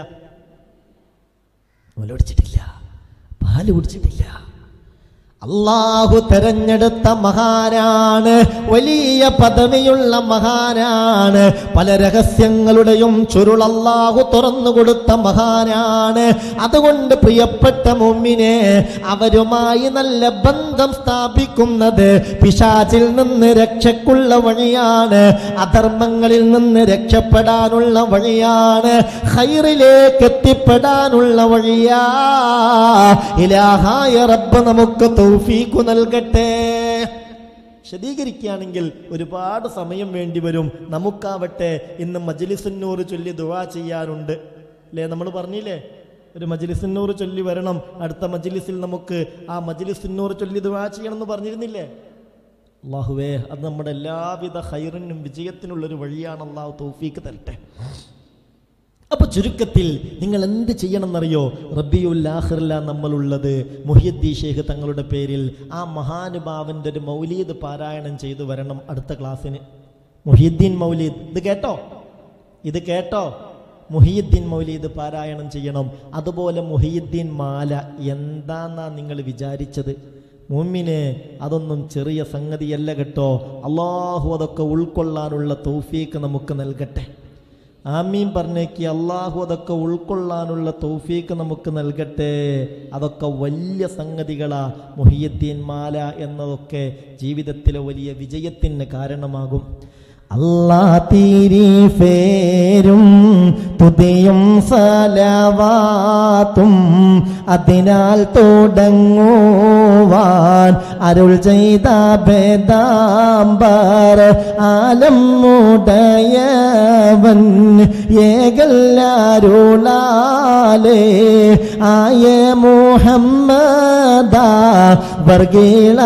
മുല കുടിച്ചിട്ടില്ല, പാല് കുടിച്ചിട്ടില്ല. അല്ലാഹു തെരഞ്ഞെടുത്ത മഹാനാണ്, വലിയ പദവിയുള്ള മഹാനാണ്, പല രഹസ്യങ്ങളുടെയും ചുരുൾ അല്ലാഹു തുറന്നു കൊടുത്ത മഹാനാണ്. അതുകൊണ്ട് പ്രിയപ്പെട്ട മുഅ്മിനേ, അവരുമായി നല്ല ബന്ധം സ്ഥാപിക്കുന്നത് പിശാചിൽ നിന്ന് രക്ഷയ്ക്കുള്ള വഴിയാണ്, അധർമ്മങ്ങളിൽ നിന്ന് രക്ഷപ്പെടാനുള്ള വഴിയാണ്, ഖൈറിലേക്ക് എത്തിപ്പെടാനുള്ള വഴിയാ. ഇലാഹായ റബ്ബ് നമുക്ക് തൗഫീഖ് നൽകട്ടെ. വിശദീകരിക്കുകയാണെങ്കിൽ ഒരുപാട് സമയം വേണ്ടി വരും. നമുക്കാവട്ടെ ഇന്ന് മജ്ലിസുന്നൂർ ചൊല്ലി ദുആ ചെയ്യാറുണ്ട് അല്ലേ? നമ്മൾ പറഞ്ഞില്ലേ ഒരു മജ്ലിസുന്നൂർ ചൊല്ലി വരണം, അടുത്ത മജ്ലിസിൽ നമുക്ക് ആ മജ്ലിസുന്നൂർ ചൊല്ലി ദുആ ചെയ്യണം എന്ന് പറഞ്ഞിരുന്നില്ലേ? അല്ലാഹുവേ, അത് നമ്മുടെ എല്ലാവിധ ഖൈറിനും വിജയത്തിനുള്ളൊരു വഴിയാണ്. അല്ലാഹു തൗഫീഖ് തരട്ടെ. അപ്പൊ ചുരുക്കത്തിൽ നിങ്ങൾ എന്ത് ചെയ്യണം എന്നറിയോ? റബീഉൽ ആഖിറിലാണ് നമ്മളുള്ളത്. മുഹിയുദ്ദീൻ ശൈഖ് തങ്ങളുടെ പേരിൽ ആ മഹാനുഭാവന്റെ ഒരു മൗലീദ് പാരായണം ചെയ്തു വരണം അടുത്ത ക്ലാസ്സിന്. മുഹിയുദ്ദീൻ മൗലീദ്, ഇത് കേട്ടോ, മുഹിയുദ്ദീൻ മൗലീദ് പാരായണം ചെയ്യണം. അതുപോലെ മുഹിയുദ്ദീൻ മാല എന്താന്നാ നിങ്ങൾ വിചാരിച്ചത്? മുഅ്മിനെ, അതൊന്നും ചെറിയ സംഗതിയല്ല കേട്ടോ. അല്ലാഹു അതൊക്കെ ഉൾക്കൊള്ളാനുള്ള തൗഫീഖ് നമുക്ക് നൽകട്ടെ. ആമീൻ പറഞ്ഞേക്ക്. അള്ളാഹു അതൊക്കെ ഉൾക്കൊള്ളാനുള്ള തൗഫീഖ് നമുക്ക് നൽകട്ടെ. അതൊക്കെ വലിയ സംഗതികളാ. മുഹിയുദ്ദീൻ മാല എന്നതൊക്കെ ജീവിതത്തിലെ വലിയ വിജയത്തിന് കാരണമാകും. അല്ലാ തിരിഫേരും തുതിയും സലവാത്തും അതിനാൽ തുടങ്ങുവാൻ അരുൾ ചെയ്ത ബേദാംബർ ആലം ഉടയവൻ ഏകല്ലാരുളാലേ ആയ മുഹമ്മദ വർഗീള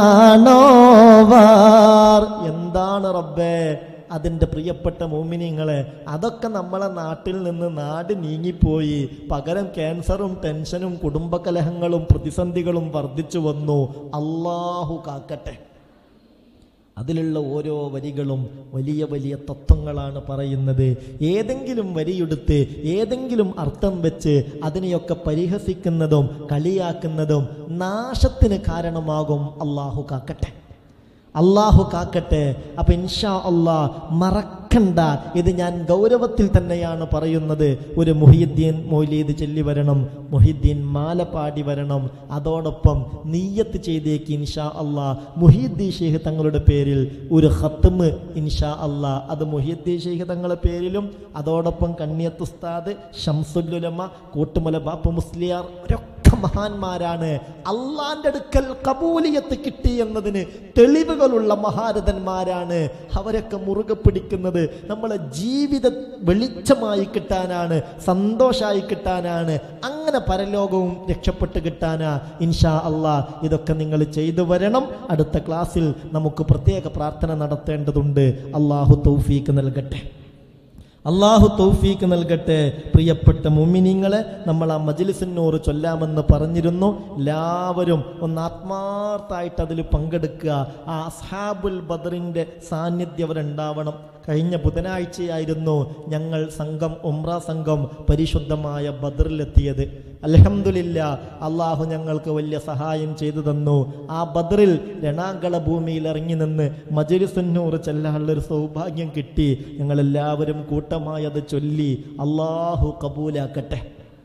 ആണോവാർ. എന്താണ് റബ്ബേ അതിൻ്റെ പ്രിയപ്പെട്ട മോമിനിങ്ങളെ? അതൊക്കെ നമ്മളെ നാട്ടിൽ നിന്ന് നാട് നീങ്ങിപ്പോയി. പകരം ക്യാൻസറും ടെൻഷനും കുടുംബകലഹങ്ങളും പ്രതിസന്ധികളും വർദ്ധിച്ചു വന്നു. അല്ലാഹു കാക്കട്ടെ. അതിലുള്ള ഓരോ വരികളും വലിയ വലിയ തത്വങ്ങളാണ് പറയുന്നത്. ഏതെങ്കിലും വരിയെടുത്ത് ഏതെങ്കിലും അർത്ഥം വെച്ച് അതിനെയൊക്കെ പരിഹസിക്കുന്നതും കളിയാക്കുന്നതും നാശത്തിന് കാരണമാകും. അല്ലാഹു കാക്കട്ടെ, അല്ലാഹു കാക്കട്ടെ. അപ്പൊ ഇൻഷാ അല്ലാഹ് മറക്കണ്ട, ഇത് ഞാൻ ഗൗരവത്തിൽ തന്നെയാണ് പറയുന്നത്. ഒരു മുഹിയുദ്ദീൻ മൗലീദ് ചൊല്ലി വരണം, മുഹിയുദ്ദീൻ മാല പാടി വരണം. അതോടൊപ്പം നിയ്യത്ത് ചെയ്തേക്ക് ഇൻഷാ അല്ലാഹ് മുഹിയുദ്ദീൻ ശൈഖ് തങ്ങളുടെ പേരിൽ ഒരു ഖത്മ് ഇൻഷാ അല്ലാഹ്. അത് മുഹിയുദ്ദീൻ ശൈഖ് തങ്ങളുടെ പേരിലും അതോടൊപ്പം കണ്ണിയത്ത് ഉസ്താദ്, ശംസുൽ ഉലമ, കൂട്ടുമല ബാപ്പു മുസ്ലിയാർ, മഹാന്മാരാണ്. അള്ളാന്റെ അടുക്കൽ കബൂലിയത്ത് കിട്ടി എന്നതിന് തെളിവുകളുള്ള മഹാരഥന്മാരാണ്. അവരൊക്കെ മുറുകെ പിടിക്കുന്നത് നമ്മളെ ജീവിത വെളിച്ചമായി കിട്ടാനാണ്, സന്തോഷമായി കിട്ടാനാണ്, അങ്ങനെ പരലോകവും രക്ഷപ്പെട്ട് കിട്ടാനാ. ഇൻഷാ അള്ളാ ഇതൊക്കെ നിങ്ങൾ ചെയ്തു വരണം. അടുത്ത ക്ലാസ്സിൽ നമുക്ക് പ്രത്യേക പ്രാർത്ഥന നടത്തേണ്ടതുണ്ട്. അള്ളാഹു തൗഫീക്ക് നൽകട്ടെ, അള്ളാഹു തൗഫീക്ക് നൽകട്ടെ. പ്രിയപ്പെട്ട മുഅ്മിനീങ്ങളെ, നമ്മൾ ആ മജ്ലിസുന്നൂർ ചൊല്ലാമെന്ന് പറഞ്ഞിരുന്നു. എല്ലാവരും ഒന്ന് ആത്മാർത്ഥമായിട്ട് അതിൽ പങ്കെടുക്കുക. ആ അസ്ഹാബുൽ ബദറിൻ്റെ സാന്നിധ്യം അവരുണ്ടാവണം. കഴിഞ്ഞ ബുധനാഴ്ചയായിരുന്നു ഞങ്ങൾ സംഘം, ഉംറ സംഘം പരിശുദ്ധമായ ബദറിലെത്തിയത്. അൽഹംദുലില്ലാ, അള്ളാഹു ഞങ്ങൾക്ക് വലിയ സഹായം ചെയ്തു തന്നു. ആ ബദറിൽ രണാങ്കള ഭൂമിയിൽ ഇറങ്ങി നിന്ന് മജ്ലിസുന്നൂർ ചൊല്ലാനുള്ളൊരു സൗഭാഗ്യം കിട്ടി. ഞങ്ങളെല്ലാവരും കൂട്ടമായി അത് ചൊല്ലി. അള്ളാഹു കബൂലാക്കട്ടെ,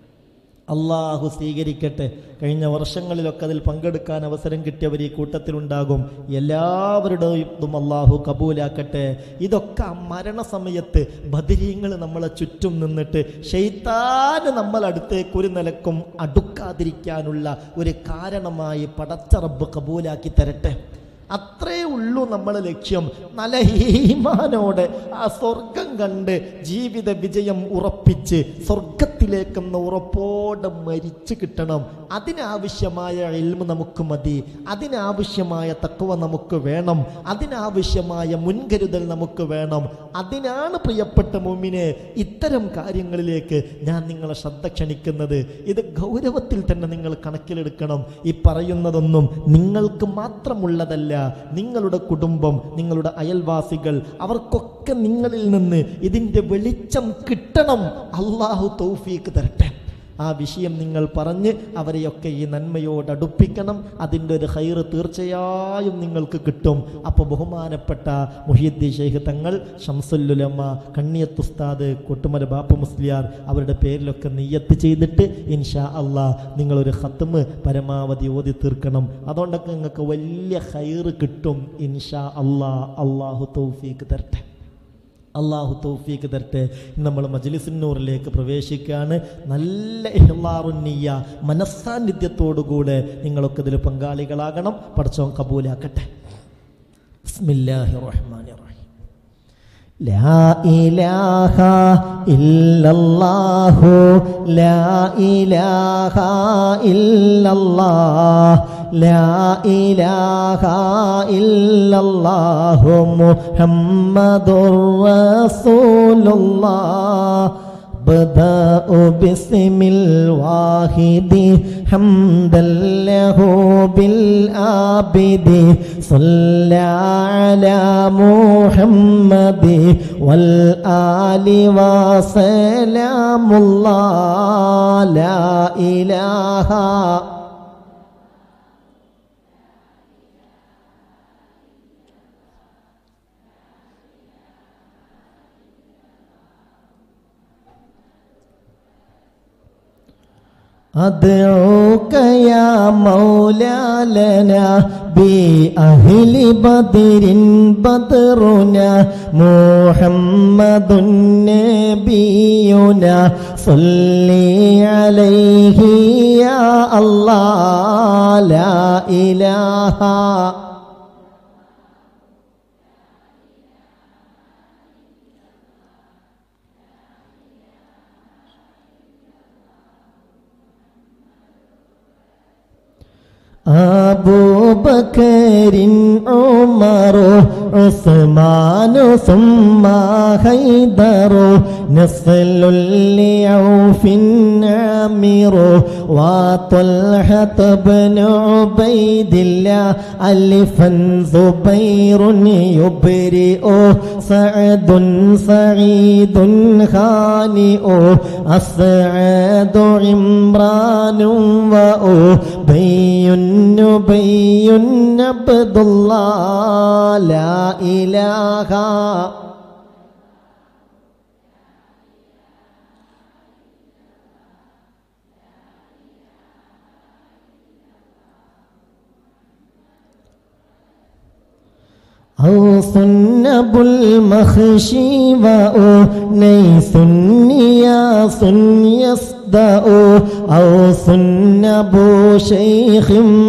അള്ളാഹു സ്വീകരിക്കട്ടെ. കഴിഞ്ഞ വർഷങ്ങളിലൊക്കെ അതിൽ പങ്കെടുക്കാൻ അവസരം കിട്ടിയവർ ഈ കൂട്ടത്തിലുണ്ടാകും. എല്ലാവരുടെയും അള്ളാഹു കബൂലാക്കട്ടെ. ഇതൊക്കെ ആ മരണസമയത്ത് ബദരീങ്ങൾ നമ്മളെ ചുറ്റും നിന്നിട്ട് ശൈത്താന് നമ്മളടുത്തേക്ക് ഒരു നിലക്കും അടുക്കാതിരിക്കാനുള്ള ഒരു കാരണമായി പടച്ച റബ്ബ് കബൂലാക്കി തരട്ടെ. അത്രേ ഉള്ളൂ നമ്മളെ ലക്ഷ്യം. നല്ല ഈമാനോടെ ആ സ്വർഗം കണ്ട് ജീവിത വിജയം ഉറപ്പിച്ച് സ്വർഗത്തിലേക്കെന്ന ഉറപ്പോടെ മരിച്ചു കിട്ടണം. അതിനാവശ്യമായ ഇൽമ് നമുക്ക് മതി, അതിനാവശ്യമായ തഖ്വ നമുക്ക് വേണം, അതിനാവശ്യമായ മുൻകരുതൽ നമുക്ക് വേണം. അതിനാണ് പ്രിയപ്പെട്ട മുഅ്മിനെ ഇത്തരം കാര്യങ്ങളിലേക്ക് ഞാൻ നിങ്ങളെ ശ്രദ്ധ ക്ഷണിക്കുന്നത്. ഇത് ഗൗരവത്തിൽ തന്നെ നിങ്ങൾ കണക്കിലെടുക്കണം. ഈ പറയുന്നതൊന്നും നിങ്ങൾക്ക് മാത്രമുള്ളതല്ല. നിങ്ങളുടെ കുടുംബം, നിങ്ങളുടെ അയൽവാസികൾ, അവർക്കൊക്കെ നിങ്ങളിൽ നിന്ന് ഇതിൻ്റെ വെളിച്ചം കിട്ടണം. അള്ളാഹു തൗഫീക്ക് തരട്ടെ. ആ വിഷയം നിങ്ങൾ പറഞ്ഞ് അവരെയൊക്കെ ഈ നന്മയോടടുപ്പിക്കണം. അതിൻ്റെ ഒരു ഖൈറ് തീർച്ചയായും നിങ്ങൾക്ക് കിട്ടും. അപ്പോൾ ബഹുമാനപ്പെട്ട മുഹ്യിദ്ദീൻ ശൈഖ് തങ്ങൾ, ശംസുൽ ഉലമ, കണ്ണിയത്ത് ഉസ്താദ്, കൊട്ടുമല ബാപ്പ മുസ്ലിയാർ, അവരുടെ പേരിലൊക്കെ നിയ്യത്ത് ചെയ്തിട്ട് ഇൻഷാ അള്ളാഹ് നിങ്ങളൊരു ഖത്മ് പരമാവധി ഓതി തീർക്കണം. അതുകൊണ്ടൊക്കെ നിങ്ങൾക്ക് വലിയ ഖൈറ് കിട്ടും ഇൻഷാ അള്ളാഹ്. അള്ളാഹു തൗഫീക്ക് തരട്ടെ, അള്ളാഹു തൗഫീക്ക് തരട്ടെ. നമ്മൾ മജ്ലിസുന്നൂറിലേക്ക് പ്രവേശിക്കുകയാണ്. നല്ല ഇഖ്ലാറുൻ നിയ്യ, മനസ്സാന്നിധ്യത്തോടുകൂടെ നിങ്ങളൊക്കെ ഇതിൽ പങ്കാളികളാകണം. പടച്ചോൻ കബൂലാക്കട്ടെ. ബിസ്മില്ലാഹിർ റഹ്മാനിർ റഹീം. ലാ ഇലാഹ ഇല്ലല്ലാഹു ലാ ഇലാഹ ഇല്ലല്ലാഹ് ലാ ഇലാഹ ഇല്ലല്ലാഹു മുഹമ്മദുർ റസൂലുള്ളാഹ്. ബദഉ ബിസ്മിൽ വാഹിദി ഹംദൻ ലഹു ബിൽ ആബിദി സ്വല്ലാ അലാ മുഹമ്മദി വൽ ആലി വസലാമുല്ലാഹ്. ലാ ഇലാഹ أدعوك يا مولانا بأهل بدر بدرنا محمد نبينا صلي عليه يا الله. لا إله أبو بكر عمر عثمان ثم حيدر نصل لعوف عامر وطلحة بن عبيد الله ألفا زبير يبرئ سعد سعيد خانئ أسعد عمران وأبي نبي عبد الله. لا إله أوس النب المخشي وأنيس نياس يصدق أوس أبو شيخ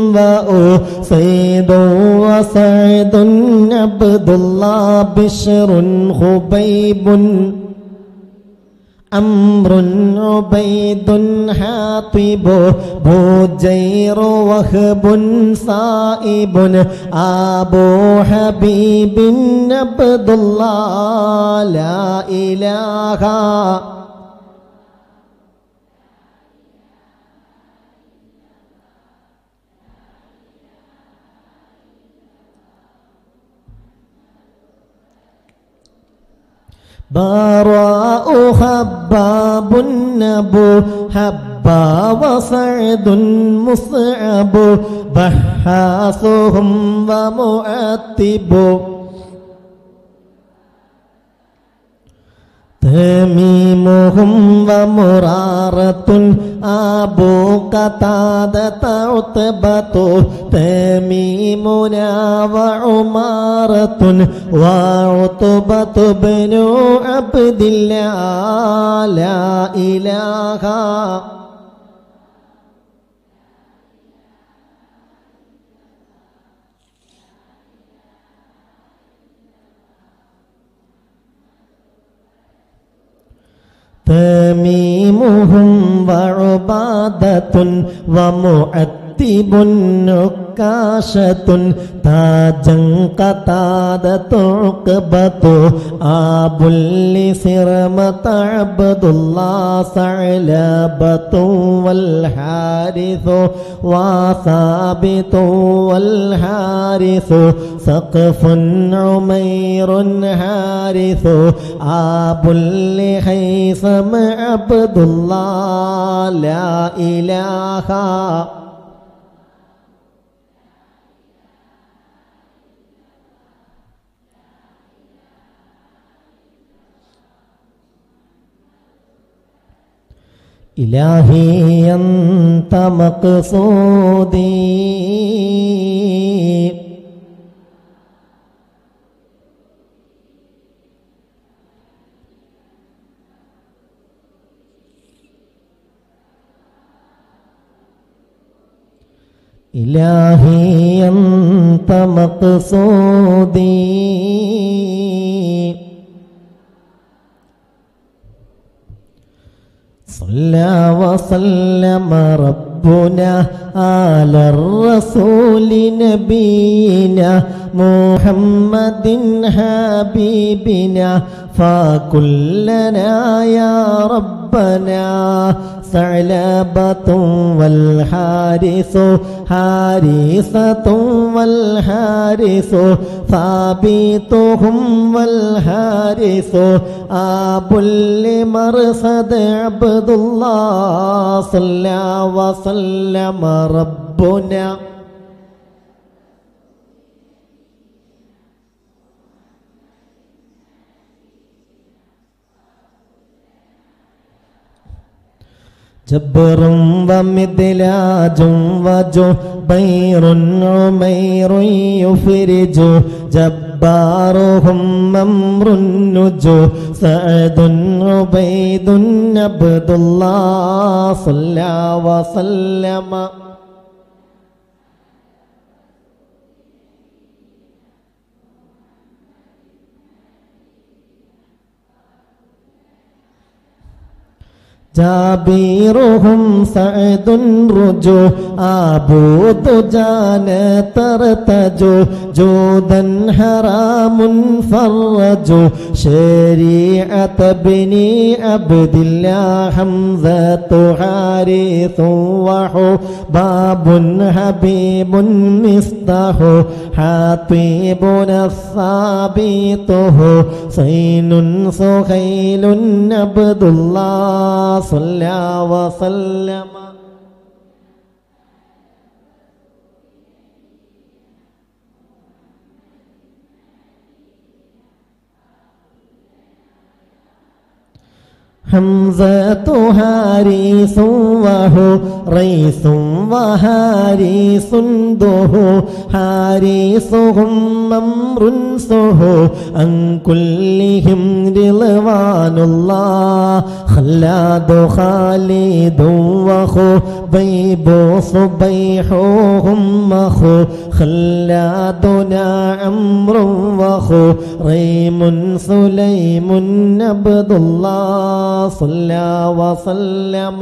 وأسيد وسعد عبد الله بشر خبيب أمر عبيد حاطب بجير وهب صائب أبو حبيب عبد الله لا إله براء خباب أبو حبا وسعد مصعب بحاثهم ومؤتب تميمهم ومرارة أبو قتادة عتبة تميمنا وعمارة وعتبة بن عبد الله لا إله تميمهم وعبادة ومؤتب عكاشة تاجا قتادة عقبة أبو لسرمة عبد الله ثعلبة والحارث وثابت والحارث سقف عمير حارث أبو لهيثم عبد الله لا إله إلهي أنت مقصودي إلهي أنت مقصودي صلى وسلم ربنا على الرسول نبينا محمد حبيبنا فكلنا يا ربنا ثعلبة والحارث حارثة والحارث ثابتهم والحارث أبو لمرصد عبد الله صلى وسلم ربنا جبر ومدلاج وجبير عمير يفرج جبارهم أمر النجو سعد عبيد عبد الله صلى وسلم جابيرهم سعد رجو أبو دجان ترتجو جودا حرام فرجو شريعة بني عبد الله حمزة حارث وحباب حبيب مصطح حطيبنا الثابت صين سخيل عبد الله صلى وسلم حمزة حارس وحريث وحارس ده حارسهم أمر سه عن كلهم رضوان الله خلاد خالد وخبيب صبيحهم أخو خلادنا عمرو وخريم سليم عبد الله صلى وسلم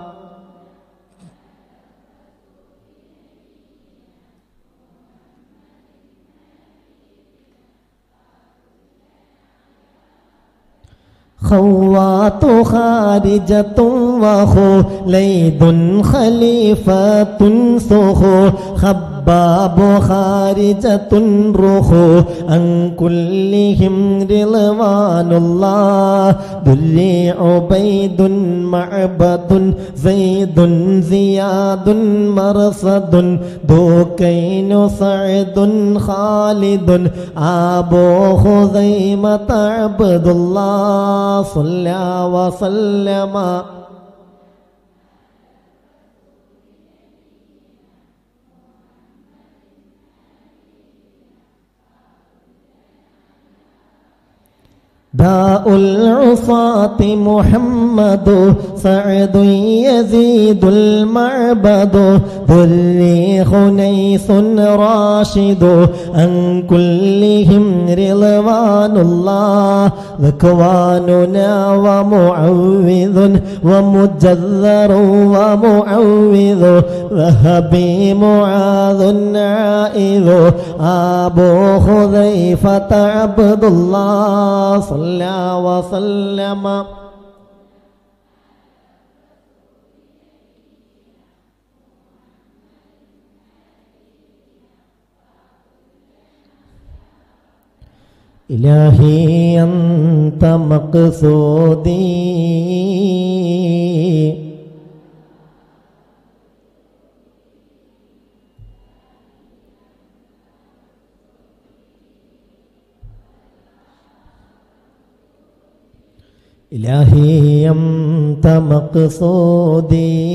خوات خارجة وخليد خليفة سخو خباب خارجة رخو عن كلهم رضوان الله ذري عبيد معبد زيد زياد مرصد دوكين سعد خالد أبو خزيمة عبد الله صلى وسلم داء العصاة محمد سعد يزيد المعبد ذري خنيس راشد عن كلهم رضوان الله ذكواننا ومعوذ ومجذر ومعوذ ذهبي معاذ عائذ أبو حذيفة عبد الله صلى وسلم إلهي أنت مقصودي إلهي أنت مقصودي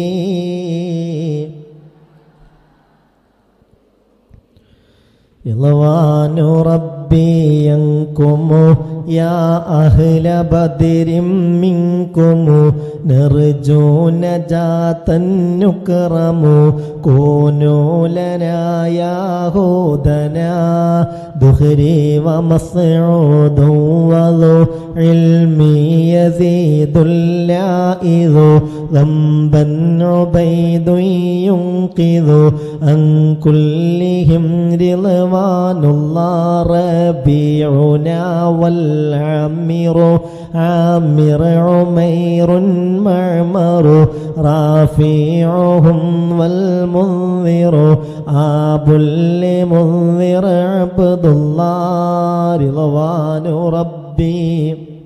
رضوان ربي ينكم يا أهل بدر منكم نرجو نجاة نكرم كونوا لنا يا هودنا دخري ومسعود وذو علمي يزيد اللائذ ذنبا عبيد ينقذ عن كلهم رضوان الله ربيعنا والعامر عامر عمير معمر رافيعهم والمنذر أبو المنذر عبد الله رضوان ربي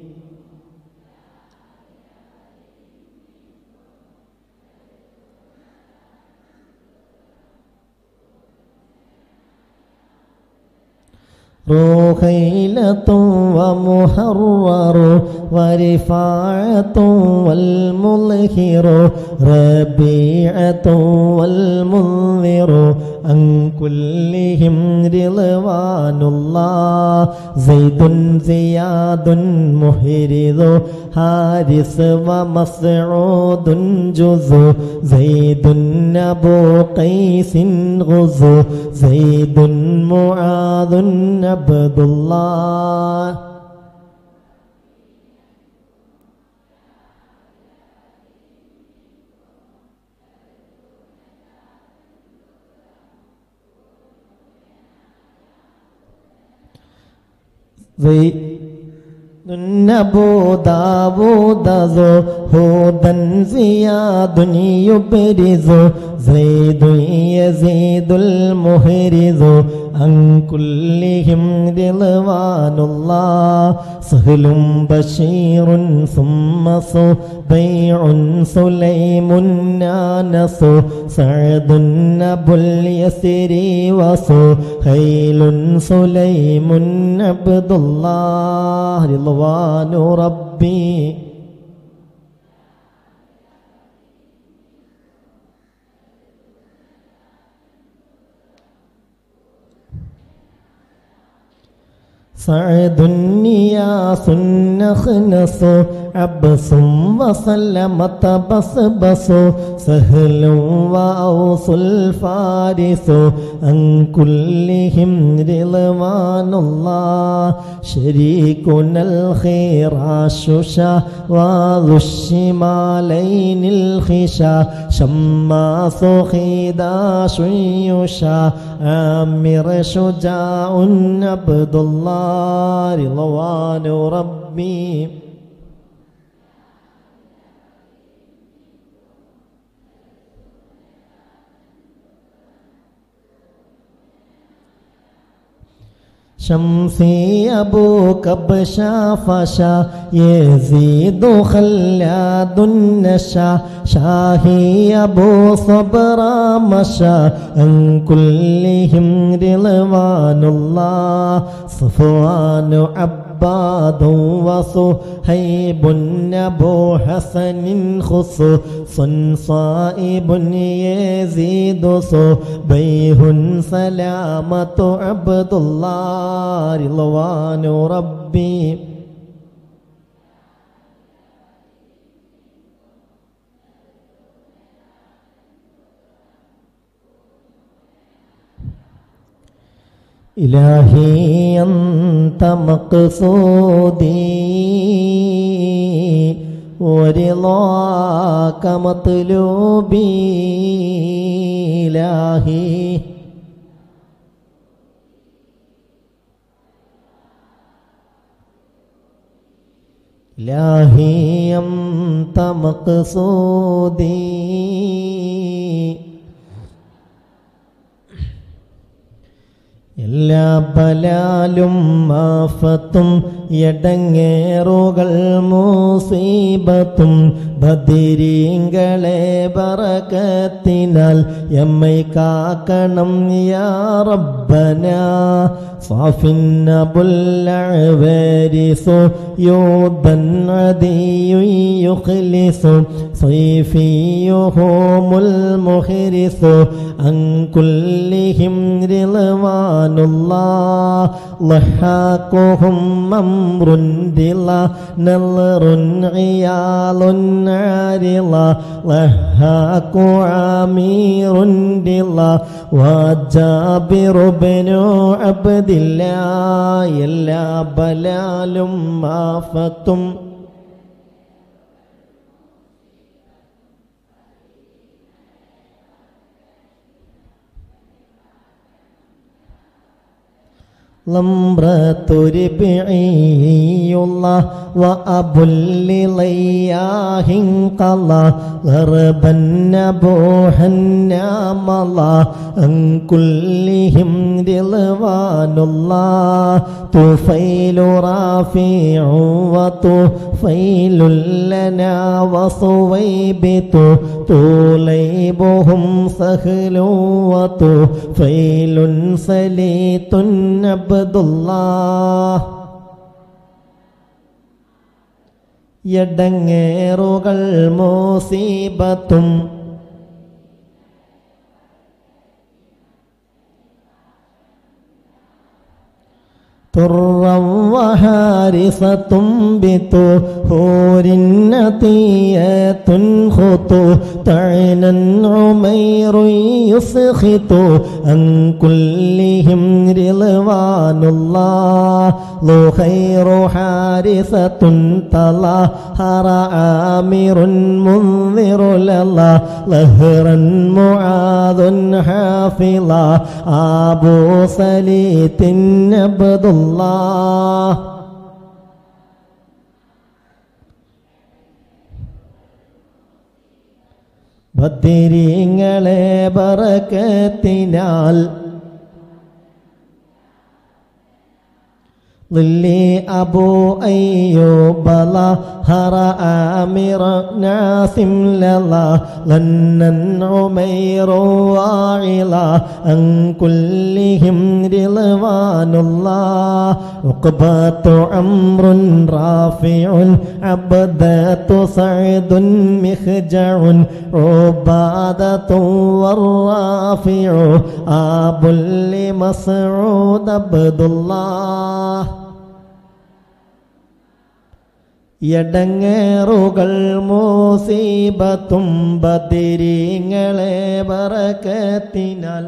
روخيلة ومحرر ورفاعة والملهر ربيعة والمنذر عن كلهم رضوان الله زيد زياد محرز حارس ومسعود جزو زيد أبو قيس غزو زيد معاذ عبد الله أبو داود هودا زياد يبرز زيد يزيد المهرز عن كلهم رضوان الله سهل بشير ثم صبيع سليم نانس سعد أبو اليسر وسهيل سليم عبد الله رضوان ربي سعد نياس نخنس عبس وسلمة بصبص سهل وأوس الفارس عن كلهم رضوان الله شريكنا الخراش وذو الشمالين الخشا شماس خداش يشا عامر شجاع عبد الله رضوان ربي شمسي أبو كبشا فشا يزيد خلاد النشا شاهي أبو صبر مشا عن كلهم رضوان الله صفوان عباد وصهيب أبو حسن خصوص صائب يزيد صبيه سلامة عبد الله رضوان ربي إلهي أنت مقصودي ورضاك مطلوبي إلهي إلهي أنت مقصودي എല്ലാ ബലാലും ആഫത്തും എടങ്ങേറുകൾ മുസീബത്തും ബദിരീങ്ങളെ ബറകത്തിനാൽ എമ്മൈ കാക്കണം യാ റബ്ബന സാഫിൻ അബുൽ അഅ്വാരിസു യൂദൻ അദിയു യുഖ്ലിസു സൈഫിയുഹുമുൽ മുഹ്രിസു അൻ കുല്ലിഹിം റിളവാനുല്ലാഹ് ലഹാഖുഹും അംറുൻ ദിലാ നളറുൻ ഇയാലുൻ ആരിള ലഹാഖു ആമീറുൻ ദിലാ വജാബിറു ഇബ്നു അബ്ദില്ലാഹ് എല്ലാ ബലാലും ആഫത്തും لمرة ربعي الله وأبو للياه قلا غربا نبوحا نام الله عن كلهم رضوان الله طفيل رافع وطفيل لنا وصويبت طوليبهم سهل وطفيل سليت عبد الله എടങ്ങേറുകൾ മുസീബത്തും തുറം വഹാരിസത്തും ബിതുഹൂരിൻ നതിയത്തുൻ ഖുതു തഅനൻ ഉമൈറു യുസ്ഖിതു അൻ കുല്ലിഹിം റിളവാനുല്ലാഹ് ലുഖൈറു ഹാരിസത്തുൻ തലഹറ ആമിറുൻ മുൻദിറു ലല്ലാ ലഹ്റൻ മുആദുൻ ഹാഫിള അബൂ സലീത്തിൻ അബ്ദുല്ലാഹ് ബദരീങ്ങളെ ബറകത്തിനാൽ ظلي أبو أيوب لهر آمر ناسم للا لنا عمير واعلا عن كلهم رضوان الله عقبة عمر رافع عبدة سعد مخجع عبادة والرافع أبو لمسعود عبد الله എടങ്ങേറുകൾ മുസീബത്തും ബദരീങ്ങളെ ബറകത്തിനാൽ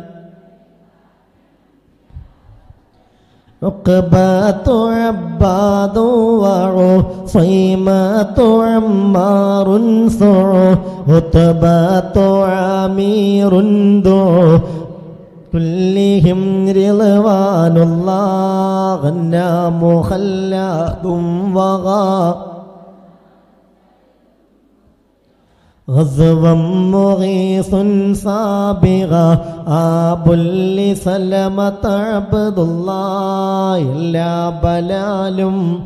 ഉഖബത്തു അബ്ബാദു വഉസൈമത്തു അമ്മാറുൻ ഉത്ബത്തു ആമീറുൻ ദു കുല്ലിഹിം റിളവാനുല്ലാഹ് ഗന്നാ മുഖല്ലദും വഗാ غزوا مغيث سابغا آب لسلمة عبد الله إلا بلال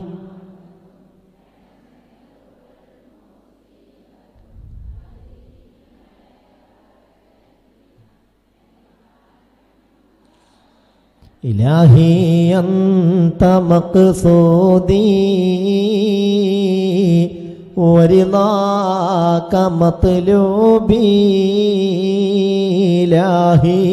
إلهي أنت مقصودي ورضاك مطلوبي إلهي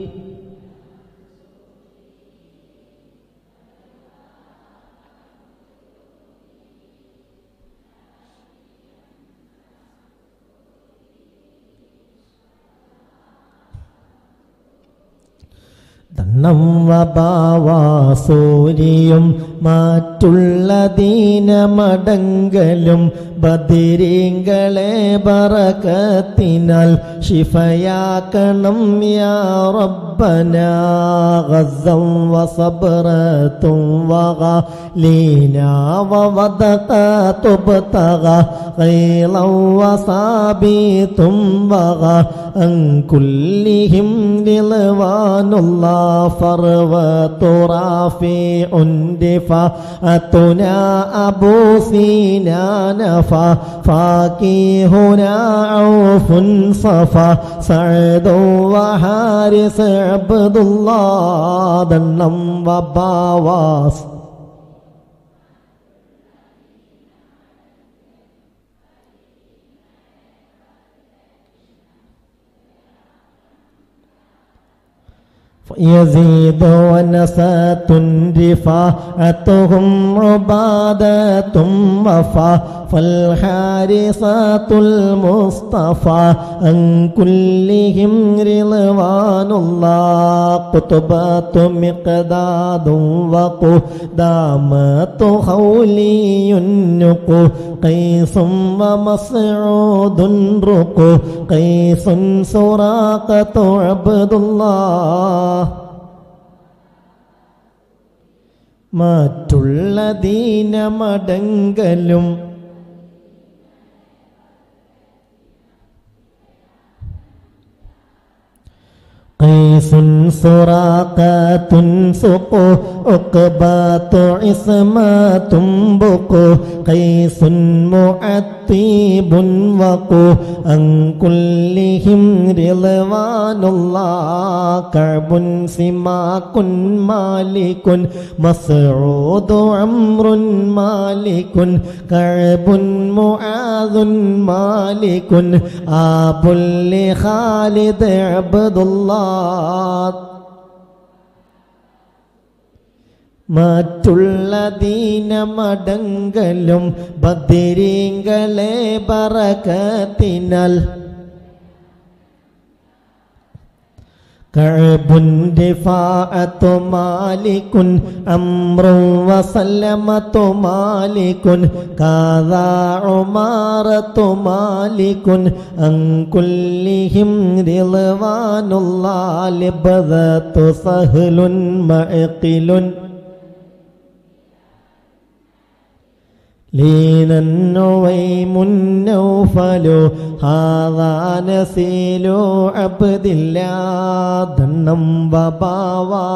ദണ്ണം വബാവാസൂരിയും മറ്റുള്ള ദീനമടങ്കലും ബദരീങ്ങളെ ബറകത്തിനാൽ ശിഫയാക്കണം യാ റബ്ബനാ ഗസ്സം വസബ്റത്തും വഗലീനാ വവദഖതുബ്തഗ ഖൈലം വസാബിതും വഗ അൻ കുല്ലിഹിം ദിൽവാനുല്ലാഹ് ഫർവതു റാഫിഉൻ ദിഫാഅതുനാ അബൂ സീനാന فاكيهنا عوف صفا سعد وحارس عبد الله دنم وباواس يزيد ونسات رفاعتهم عبادة وفا فالحارسات المصطفى عن كلهم رضوان الله قطبات مقداد وقدامة خولي ينق قيس ومسعود رق قيس سراقة عبد الله മറ്റുള്ള ദീനമടങ്കലും قيس سراقة سق عقبة عصمة بق قيس معتيب وق عن كلهم رضوان الله كعب سماك مالك مسعود عمرو مالك كعب معاذ مالك آب لخالد عبد الله മറ്റുള്ള ദീനമടങ്കലും ബദരീങ്ങളെ ബറകത്തിനാൽ കഅബുൻ ദിഫാഅത്തു മാലികുൻ അംറു വസല്ലമത്തു മാലികുൻ കാദാ ഉമാറത്തു മാലികുൻ അൻ കുല്ലിഹിം റിളവാനുല്ലാഹി ലിബദത്തു സഹ്ലുൻ മഅഖിലുൻ لينا نويم النوفل هذا نسيل عبد الله دنم وباوا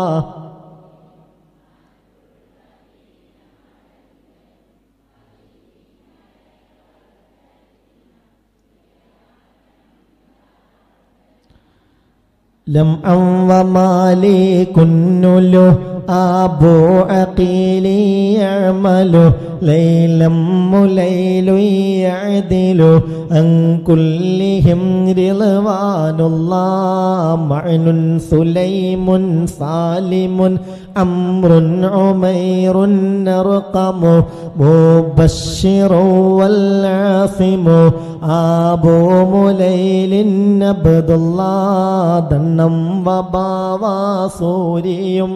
لم أن ومالك نلو أبو عقيل يعمل ليلا مليل يعدل عن كلهم رضوان الله معن سليم سالم عمرو عمير أرقم مبشر والعاصم أبو مليل عبد الله ധന്നം വബാവാ സൂരിയും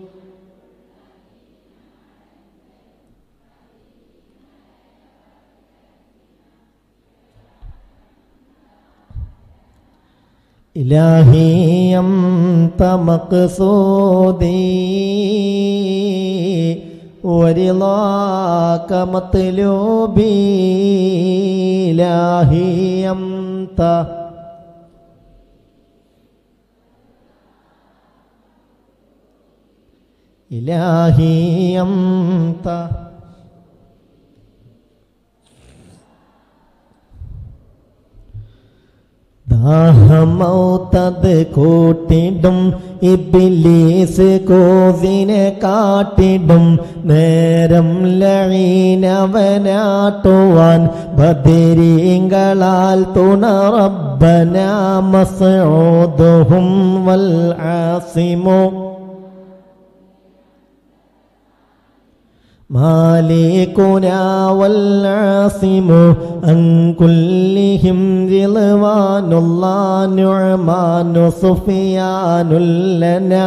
ഇലാഹി അന്ത മഖ്സൂദി വരിളാക മത്ലൂബി ഇലാഹി അന്ത ഇലാഹി അന്ത ദാഹമൗതത് കൂട്ടിടും ഇബ്ലീസ് കോസിനെ കാട്ടിടും നേരം ലഈനവനാട്ടുവാൻ ബദരീങ്ങളാൽ തുണ റബ്ബന മസ്ഊദുഹും വൽ ആസിമു مالكنا والعاصم عن كلهم رضوان الله نعمان سفيان لنا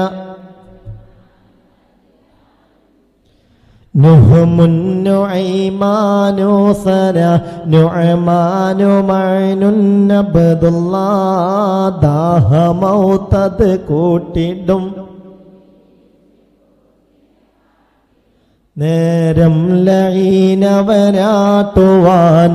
نهم النعيمان سنا نعمان معن عبد الله ദാഹമൗതത് കൂട്ടിടും നേരം ലഈനവനാട്ടുവാൻ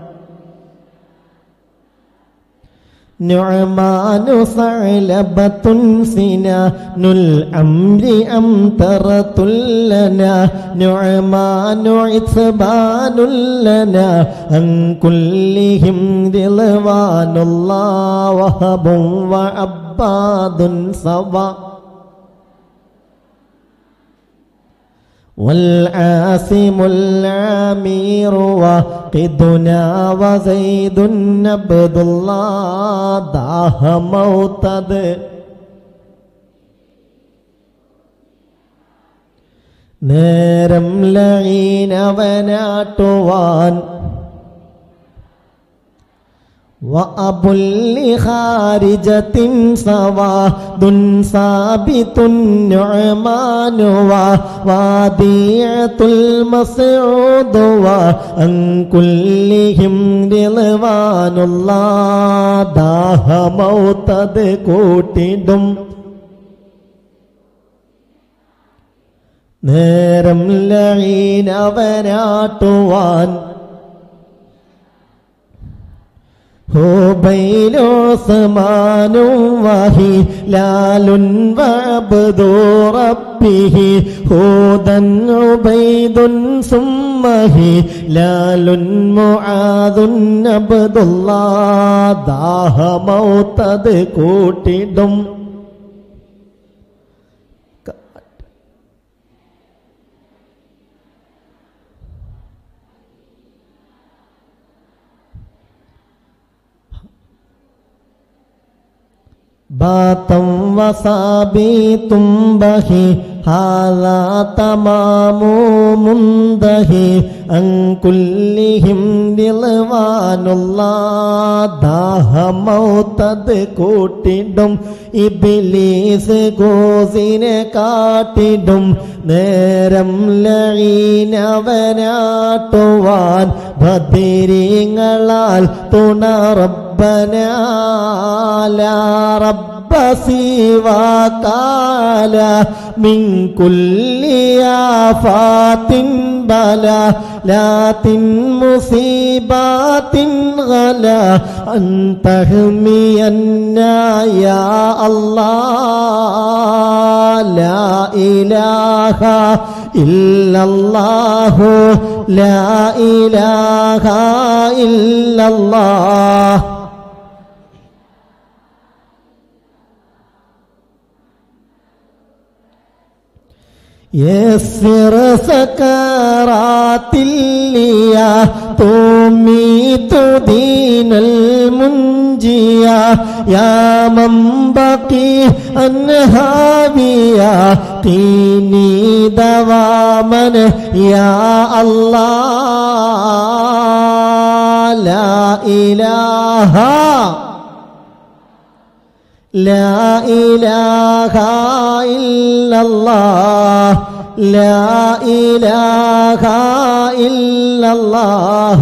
നുഅ്മാനു സഅലബത്തുൻ സിനാനുൽ അംരി അംതറത്തുൽ ലനാ നുഅ്മാനു ഇത്ബാനുൽ ലനാ അൻ കുല്ലിഹിം റിളവാനുല്ലാഹ് വഹബുൻ വഅബ്ബാദുൻ സവാ والعاصم العمير وقدنا وزيد عبد الله ദാഹമൗതത് നേരം ലഈനവനാട്ടുവാൻ وأبو لخارجة سواد ثابت النعمان ووديعة المسعود وعن كلهم رضوان الله ദാഹമൗതത് കൂട്ടിടും നേരം ലഈനവനാട്ടുവാൻ هبيل عثمان وهلال وعبد ربه هودا عبيد ثم هلال معاذ عبد الله ദാഹമൗതത് കൂട്ടിടും ബാതം വസാബീതും ബഹി ഹാദാ തമാമു മുന്തഹി അൻ കുല്ലിഹിം റിളവാനുല്ലാഹ് ദാഹമൗതത് കൂട്ടിടും ഇബ്ലീസ് കോസിനെ കാട്ടിടും നേരം ലഈനവനാട്ടുവാൻ ബദരീങ്ങളാൽ തുണ റബ്ബന ലാ റബ്ബ സിവാക ലാ മിൻ കുല്ലി ആഫാത്തിൻ ബലാലാത്തിൻ മുസീബാത്തിൻ ഗലാ അൻതഹ്മിയന്നാ യാ അല്ലാഹ് ലാ ഇലാഹ ഇല്ലല്ലാഹു ലാ ഇലാഹ ഇല്ലല്ലാഹ് يسر سكرات الليا تميت دين المنجيا يا من بقي أنهابيا قيني دواما يا الله لا إله لا إله إلا الله لا إله إلا الله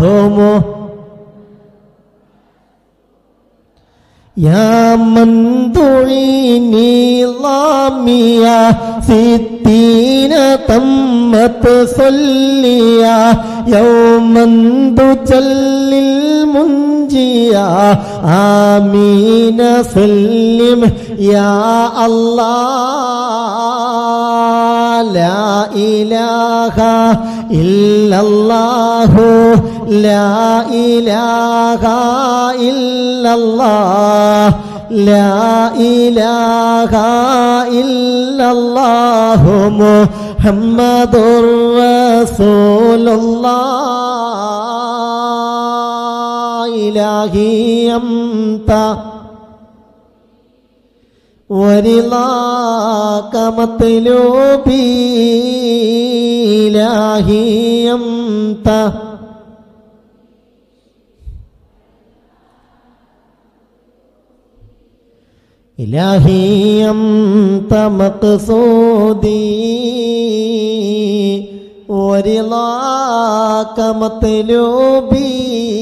يا من دعيني ضاميا ستين تمت صليا يوما تجل المنجيا آمين سلم يا الله لا إله إلا الله لا إله إلا الله لا إله إلا الله محمد رسول الله إلهي أنت ورضاك مطلوبي إلهي أنت إلهي أنت مقصودي ورضاك مطلوبي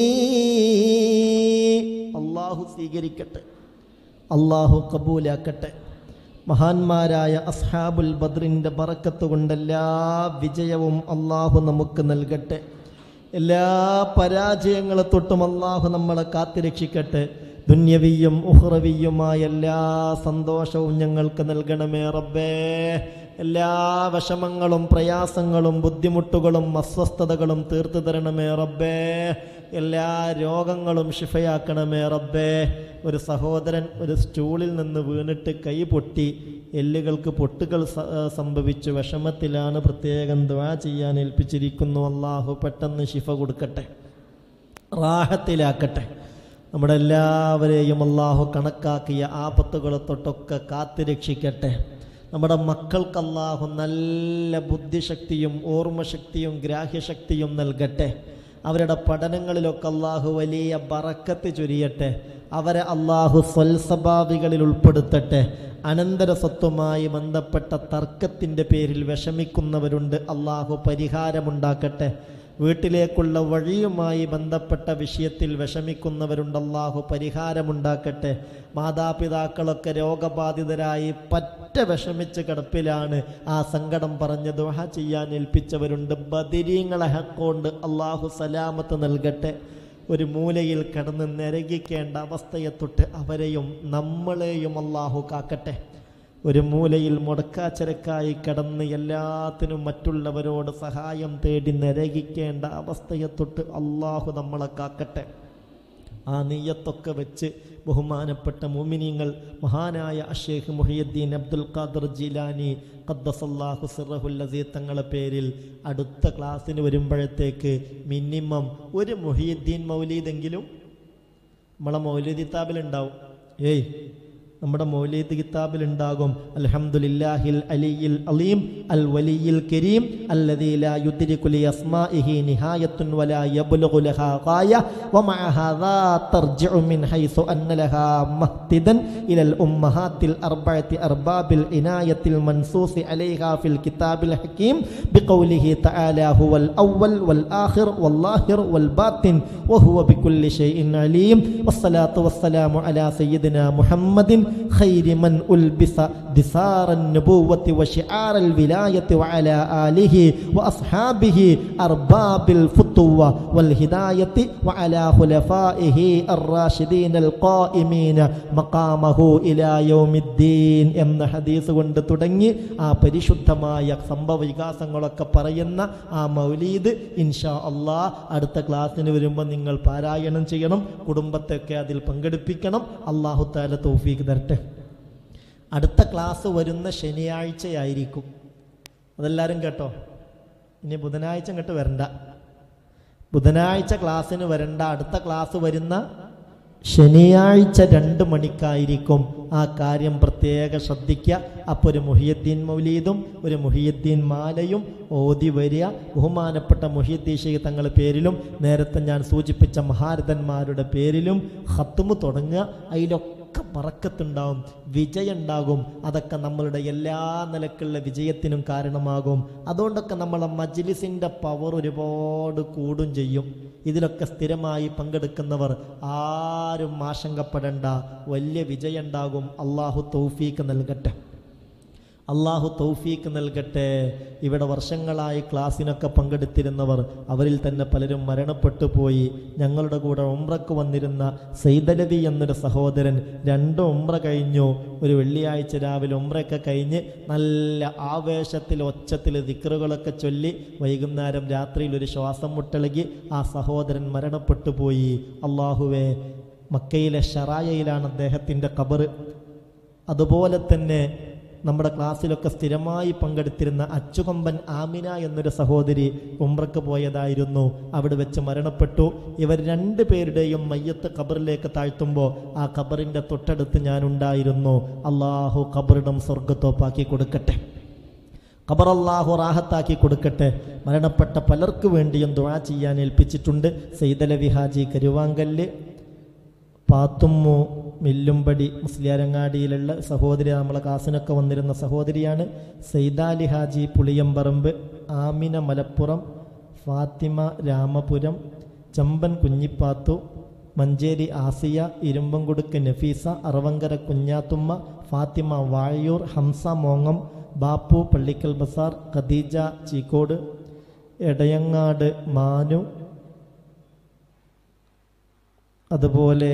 അല്ലാഹു സ്വീകരിക്കട്ടെ, അല്ലാഹു കബൂലാക്കട്ടെ. മഹാന്മാരായ അസ്ഹാബുൽ ബദ്റിൻ്റെ ബറക്കത്ത് കൊണ്ട് എല്ലാ വിജയവും അല്ലാഹു നമുക്ക് നൽകട്ടെ. എല്ലാ പരാജയങ്ങളെ തൊട്ടും അല്ലാഹു നമ്മളെ കാത്തുരക്ഷിക്കട്ടെ. ദുന്യവിയും ഉഖ്റവിയുമായ എല്ലാ സന്തോഷവും ഞങ്ങൾക്ക് നൽകണമേ റബ്ബേ. എല്ലാ വിഷമങ്ങളും പ്രയാസങ്ങളും ബുദ്ധിമുട്ടുകളും അസ്വസ്ഥതകളും തീർത്തു തരണമേ റബ്ബേ. എല്ലാ രോഗങ്ങളും ശിഫയാക്കണമേ റബ്ബേ. ഒരു സഹോദരൻ ഒരു സ്റ്റൂളിൽ നിന്ന് വീണിട്ട് കൈ പൊട്ടി, എല്ലുകൾക്ക് പൊട്ടുകൾ സംഭവിച്ചു, വിഷമത്തിലാണ്. പ്രത്യേകം ദുആ ചെയ്യാൻ ഏൽപ്പിച്ചിരിക്കുന്നു. അല്ലാഹു പെട്ടെന്ന് ശിഫ കൊടുക്കട്ടെ, റാഹത്തിലാക്കട്ടെ. നമ്മുടെ എല്ലാവരെയും അല്ലാഹു കണക്കാക്കിയ ആപത്തുകളെ തൊട്ടൊക്കെ കാത്തുരക്ഷിക്കട്ടെ. നമ്മുടെ മക്കൾക്ക് അല്ലാഹു നല്ല ബുദ്ധിശക്തിയും ഓർമ്മശക്തിയും ഗ്രാഹ്യശക്തിയും നൽകട്ടെ. അവരുടെ പഠനങ്ങളിലൊക്കെ അല്ലാഹു വലിയ ബറക്കത്ത് ചൊരിയട്ടെ. അവരെ അല്ലാഹു സ്വൽസ്വഭാവികളിൽ ഉൾപ്പെടുത്തട്ടെ. അനന്തര സ്വത്തുമായി ബന്ധപ്പെട്ട തർക്കത്തിൻ്റെ പേരിൽ വിഷമിക്കുന്നവരുണ്ട്, അല്ലാഹു പരിഹാരമുണ്ടാക്കട്ടെ. വീട്ടിലേക്കുള്ള വഴിയുമായി ബന്ധപ്പെട്ട വിഷയത്തിൽ വിഷമിക്കുന്നവരുണ്ട്, അല്ലാഹു പരിഹാരമുണ്ടാക്കട്ടെ. മാതാപിതാക്കളൊക്കെ രോഗബാധിതരായി പറ്റ വിഷമിച്ച് കിടപ്പിലാണ്. ആ സങ്കടം പറഞ്ഞ് ദുആ ചെയ്യാൻ ഏൽപ്പിച്ചവരുണ്ട്. ബദരീങ്ങളെ ഹക്കൊണ്ട് അല്ലാഹു സലാമത്ത് നൽകട്ടെ. ഒരു മൂലയിൽ കിടന്ന് നരകിക്കേണ്ട അവസ്ഥയെ തൊട്ട് അവരെയും നമ്മളെയും അല്ലാഹു കാക്കട്ടെ. ഒരു മൂലയിൽ മുടക്കാച്ചരക്കായി കിടന്ന് എല്ലാത്തിനും മറ്റുള്ളവരോട് സഹായം തേടി നരകിക്കേണ്ട അവസ്ഥയെ തൊട്ട് അല്ലാഹു നമ്മളെ കാക്കട്ടെ. ആ നീയത്തൊക്കെ വെച്ച് ബഹുമാനപ്പെട്ട മുഅ്മിനീങ്ങൾ മഹാനായ അഷേഖ് മുഹിയുദ്ദീൻ അബ്ദുൽ ഖാദിർ ജീലാനി ഖദ്ദസല്ലാഹു സിർറഹുൽ അസീസ് തങ്ങളെ പേരിൽ അടുത്ത ക്ലാസ്സിന് വരുമ്പോഴത്തേക്ക് മിനിമം ഒരു മുഹിയുദ്ദീൻ മൗലീദെങ്കിലും നമ്മളെ മൗലീദ് കിതാബിലുണ്ടാവും. നമ്മുടെ മൗലീദ് കിതാബിലുണ്ടാകും. അൽഹംദുലില്ലാഹിൽ അലിയിൽ അലീം അൽ വലിയിൽ കരീം അല്ലദീ ലാ യുദ്രികു ലി അസ്മാഇഹി നിഹായത്തുൻ വലാ യബ്ലുഗു ലഹാ ഗായ വമഅ ഹാദാ തർജിഉ മിൻ ഹൈസു അന്ന ലഹാ മഹ്തിദൻ ഇലൽ ഉമ്മഹാത്തിൽ അർബഅത്തി അർബാബിൽ ഇനായത്തിൽ മൻസൂസി അലൈഹാ ഫിൽ കിതാബിൽ ഹകീം ബിഖൗലിഹി തആലാ ഹുവൽ അവ്വൽ വൽ ആഖിർ വൽ ലാഹിർ വൽ ബാത്തിൻ വഹുവ ബികുല്ലി ഷൈഇൻ അലീം. വസ്സലാത്തു വസ്സലാമു അലാ സയ്യിദിനാ മുഹമ്മദിൻ خير من ألبس دثار النبوة وشعار الولاية وعلى آله وأصحابه أرباب الفتوة والهداية وعلى خلفائه الراشدين القائمين مقامه إلى يوم الدين എന്ന ഹദീസ് കൊണ്ട് തുടങ്ങി ആ പരിശുദ്ധമായ സംഭവ വികാസങ്ങളൊക്കെ പറയുന്ന ആ മൗലീദ് ഇൻഷാ അല്ലാഹ് അടുത്ത ക്ലാസ്സിന് വരുമ്പോൾ നിങ്ങൾ പാരായണം ചെയ്യണം. കുടുംബത്തെയൊക്കെ അതിൽ പങ്കെടുപ്പിക്കണം. അല്ലാഹു തആല തൗഫീഖ് തരട്ടെ. അടുത്ത ക്ലാസ് വരുന്ന ശനിയാഴ്ചയായിരിക്കും. അതെല്ലാവരും കേട്ടോ. ഇനി ബുധനാഴ്ച ഇങ്ങോട്ട് വരണ്ട, ബുധനാഴ്ച ക്ലാസ്സിന് വരണ്ട. അടുത്ത ക്ലാസ് വരുന്ന ശനിയാഴ്ച 2 മണിക്കായിരിക്കും. ആ കാര്യം പ്രത്യേക ശ്രദ്ധിക്കുക. അപ്പോൾ ഒരു മുഹിയുദ്ദീൻ മൗലീദും ഒരു മുഹിയുദ്ദീൻ മാലയും ഓതി വരിക. ബഹുമാനപ്പെട്ട മുഹിയുദ്ദീൻ ശൈഖ് തങ്ങളുടെ പേരിലും നേരത്തെ ഞാൻ സൂചിപ്പിച്ച മഹാരഥന്മാരുടെ പേരിലും ഖത്മ് തുടങ്ങുക. അതിലൊക്കെ ബറക്കത്തുണ്ടാവും, വിജയമുണ്ടാകും. അതൊക്കെ നമ്മളുടെ എല്ലാ നിലക്കുള്ള വിജയത്തിനും കാരണമാകും. അതുകൊണ്ടൊക്കെ നമ്മളെ മജ്ലിസിൻ്റെ പവർ ഒരുപാട് കൂടും ചെയ്യും. ഇതിലൊക്കെ സ്ഥിരമായി പങ്കെടുക്കുന്നവർ ആരും ആശങ്കപ്പെടേണ്ട, വലിയ വിജയം ഉണ്ടാകും. അള്ളാഹു തൗഫീക്ക് നൽകട്ടെ, അള്ളാഹു തൗഫീക്ക് നൽകട്ടെ. ഇവിടെ വർഷങ്ങളായി ക്ലാസ്സിനൊക്കെ പങ്കെടുത്തിരുന്നവർ, അവരിൽ തന്നെ പലരും മരണപ്പെട്ടു പോയി. ഞങ്ങളുടെ കൂടെ ഉംറക്ക് വന്നിരുന്ന സൈദലവി എന്നൊരു സഹോദരൻ 2 ഉംറ കഴിഞ്ഞു. ഒരു വെള്ളിയാഴ്ച രാവിലെ ഉംറയൊക്കെ കഴിഞ്ഞ് നല്ല ആവേശത്തിൽ ഒച്ചത്തിൽ ദിക്റുകളൊക്കെ ചൊല്ലി വൈകുന്നേരം രാത്രിയിൽ ഒരു ശ്വാസം മുട്ടളകി ആ സഹോദരൻ മരണപ്പെട്ടു പോയി. അള്ളാഹുവേ, മക്കയിലെ ഷറായയിലാണ് അദ്ദേഹത്തിൻ്റെ ഖബർ. അതുപോലെ തന്നെ നമ്മുടെ ക്ലാസ്സിലൊക്കെ സ്ഥിരമായി പങ്കെടുത്തിരുന്ന അച്ചുകൊമ്പൻ ആമിന എന്നൊരു സഹോദരി ഉംറക്ക് പോയതായിരുന്നു. അവിടെ വെച്ച് മരണപ്പെട്ടു. ഇവർ 2 പേരുടെയും മയ്യത്ത് ഖബറിലേക്ക് താഴ്ത്തുമ്പോൾ ആ ഖബറിൻ്റെ തൊട്ടടുത്ത് ഞാനുണ്ടായിരുന്നു. അള്ളാഹു ഖബറിടം സ്വർഗത്തോപ്പാക്കി കൊടുക്കട്ടെ, ഖബർ അല്ലാഹു റാഹത്താക്കി കൊടുക്കട്ടെ. മരണപ്പെട്ട പലർക്ക് വേണ്ടിയും ദുആ ചെയ്യാൻ ഏൽപ്പിച്ചിട്ടുണ്ട്. സൈദലവി ഹാജി കരുവാങ്കല്ല്, പാത്തുമ്മു മില്ലുംപടി മുസ്ലിയാരങ്ങാടിയിലുള്ള സഹോദരി, നമ്മളെ ക്ലാസ്സിനൊക്കെ വന്നിരുന്ന സഹോദരിയാണ്. സൈദാലി ഹാജി പുളിയമ്പറമ്പ്, ആമിന മലപ്പുറം, ഫാത്തിമ രാമപുരം, ചമ്പൻ കുഞ്ഞിപ്പാത്തു, മഞ്ചേരി ആസിയ, ഇരുമ്പംകുടുക്ക് നഫീസ, അറവങ്കര കുഞ്ഞാത്തുമ്മ, ഫാത്തിമ വാഴയൂർ, ഹംസ മോങ്ങം, ബാപ്പു പള്ളിക്കൽ ബസാർ, ഖദീജ ചീക്കോട്, എടയങ്ങാട് മാനു, അതുപോലെ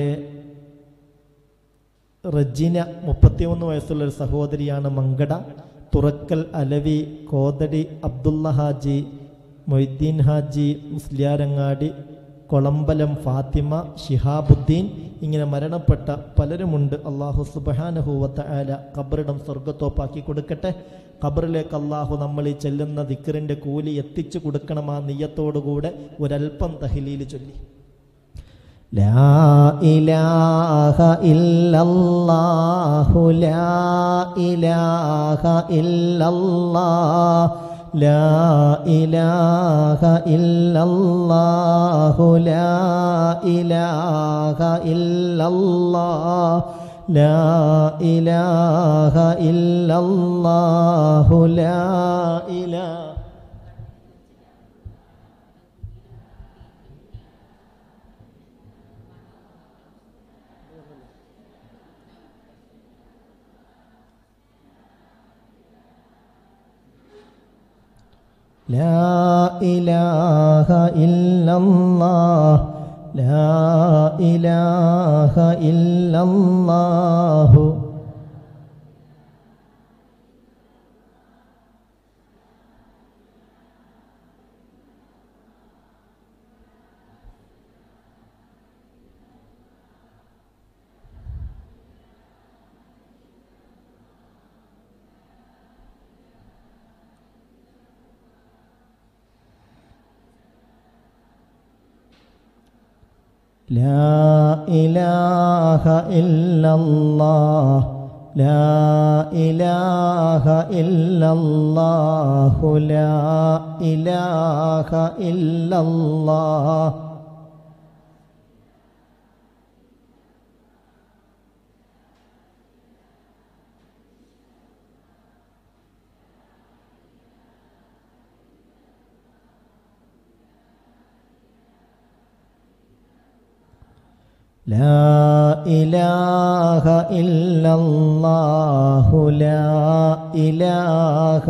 റജിന 31 വയസ്സുള്ളൊരു സഹോദരിയാണ് മങ്കട, തുറക്കൽ അലവി, കോതടി അബ്ദുള്ള ഹാജി, മൊയ്തീൻ ഹാജി മുസ്ലിയാരങ്ങാടി, കൊളമ്പലം ഫാത്തിമ, ഷിഹാബുദ്ദീൻ. ഇങ്ങനെ മരണപ്പെട്ട പലരുമുണ്ട്. അള്ളാഹു സുബ്ഹാനഹു വ തആല ഖബറിടം സ്വർഗത്തോപ്പാക്കി കൊടുക്കട്ടെ. ഖബറിലേക്ക് അള്ളാഹു നമ്മൾ ഈ ചെല്ലുന്ന ദിക്റിൻ്റെ കൂലി എത്തിച്ചു കൊടുക്കണം. ആ നിയ്യത്തോടുകൂടെ ഒരൽപ്പം തഹ്ലീൽ ചൊല്ലി ലാ ഇലാഹ ഇല്ലല്ലാഹു ലാ ഇലാഹ ഇല്ലല്ലാഹ് ലാ ഇലാഹ ഇല്ലല്ലാഹു ലാ ഇലാഹ ഇല്ലല്ലാഹ് ലാ ഇലാഹ ഇല്ലല്ലാഹു ലാ ഇലാഹ ലാ ഇലാഹ ഇല്ലല്ലാഹ് ലാ ഇലാഹ ഇല്ലല്ലാഹു ലാ ഇലാഹ ഇല്ലല്ലാഹ് ലാ ഇലാഹ ഇല്ലല്ലാഹു ലാ ഇലാഹ ഇല്ലല്ലാഹ് ലാ ഇലാഹ ഇല്ലല്ലാഹു ലാ ഇലാഹ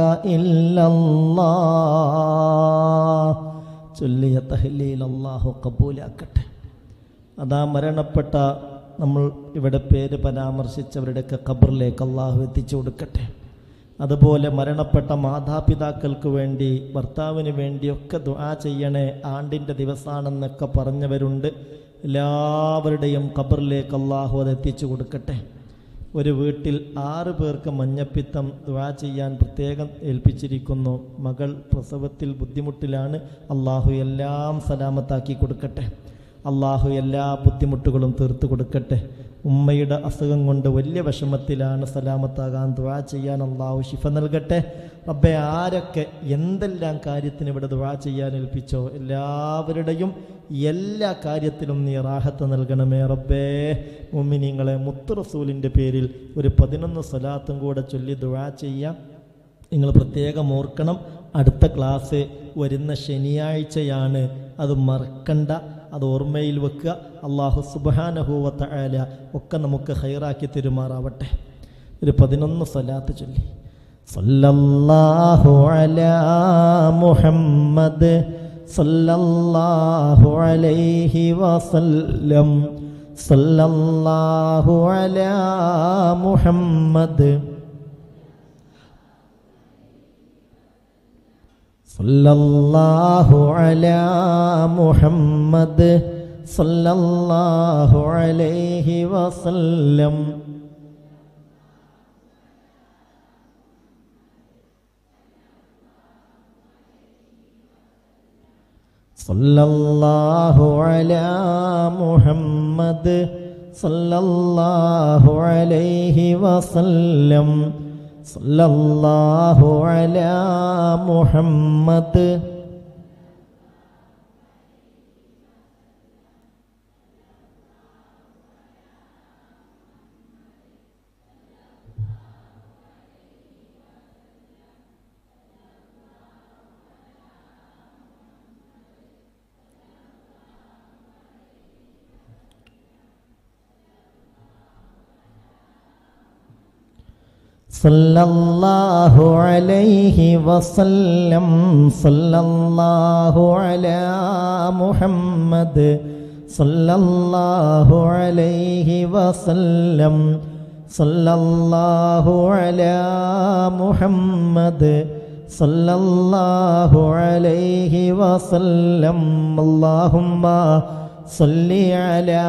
ഇല്ലല്ലാഹ് ചൊല്ലിയ തഹ്ലീൽ അല്ലാഹു ഖബൂലാക്കട്ടെ. അതാ മരണപ്പെട്ട നമ്മൾ ഇവിടെ പേര് പരാമർശിച്ചവരുടെയൊക്കെ ഖബറിലേക്ക് അല്ലാഹു എത്തിച്ചു കൊടുക്കട്ടെ. അതുപോലെ മരണപ്പെട്ട മാതാപിതാക്കൾക്ക് വേണ്ടി, ഭർത്താവിന് വേണ്ടിയൊക്കെ ദുആ ചെയ്യണേ. ആണ്ടിൻ്റെ ദിവസമാണെന്നൊക്കെ പറഞ്ഞവരുണ്ട്. എല്ലാവരുടെയും ഖബറിലേക്ക് അല്ലാഹു അത് എത്തിച്ചു കൊടുക്കട്ടെ. ഒരു വീട്ടിൽ 6 പേർക്ക് മഞ്ഞപ്പിത്തം ദുആ ചെയ്യാൻ പ്രത്യേകം ഏൽപ്പിച്ചിരിക്കുന്നു. മകൾ പ്രസവത്തിൽ ബുദ്ധിമുട്ടിലാണ്. അള്ളാഹു എല്ലാം സലാമത്താക്കി കൊടുക്കട്ടെ. അള്ളാഹു എല്ലാ ബുദ്ധിമുട്ടുകളും തീർത്തു കൊടുക്കട്ടെ. ഉമ്മയുടെ അസുഖം കൊണ്ട് വലിയ വിഷമത്തിലാണ്. സലാമത്താകാൻ ദുആ ചെയ്യാൻ അള്ളാഹു ശിഫ നൽകട്ടെ. റബ്ബെ, ആരൊക്കെ എന്തെല്ലാം കാര്യത്തിന് ഇവിടെ ദുആ ചെയ്യാൻ ഏൽപ്പിച്ചോ എല്ലാവരുടെയും എല്ലാ കാര്യത്തിലും നീ റാഹത്ത് നൽകണമേ റബ്ബേ. മുഅ്മിനീങ്ങളെ, മുത്ത് റസൂലിൻ്റെ പേരിൽ ഒരു 11 സ്വലാത്തും കൂടെ ചൊല്ലി ദുആ ചെയ്യാം. നിങ്ങൾ പ്രത്യേകം ഓർക്കണം, അടുത്ത ക്ലാസ് വരുന്ന ശനിയാഴ്ചയാണ്. അത് മറക്കണ്ട, അത് ഓർമ്മയിൽ വെക്കുക. അല്ലാഹു സുബ്ഹാനഹു വ തആല ഒക്കെ നമുക്ക് ഖൈറാക്കി തരുമാറാവട്ടെ. ഒരു 11 സ്വലാത്ത് ചൊല്ലി. സല്ലല്ലാഹു അലാ മുഹമ്മദ് സല്ലല്ലാഹു അലൈഹി വസല്ലം. സല്ലല്ലാഹു അലാ മുഹമ്മദ് സല്ലല്ലാഹു അലാ മുഹമ്മദ് സല്ലല്ലാഹു അലൈഹി വസല്ലം. സല്ലല്ലാഹു അലാ മുഹമ്മദ് സല്ലല്ലാഹു അലൈഹി വസല്ലം. സല്ലല്ലാഹു അലാ മുഹമ്മദ്. സല്ലല്ലാഹു അലൈഹി വസല്ലം. സല്ലല്ലാഹു അലാ മുഹമ്മദ് സല്ലല്ലാഹു അലൈഹി വസല്ലം. സല്ലല്ലാഹു അലാ മുഹമ്മദ് സല്ലല്ലാഹു അലൈഹി വസല്ലം. അല്ലാഹുമ്മ സല്ലി അലാ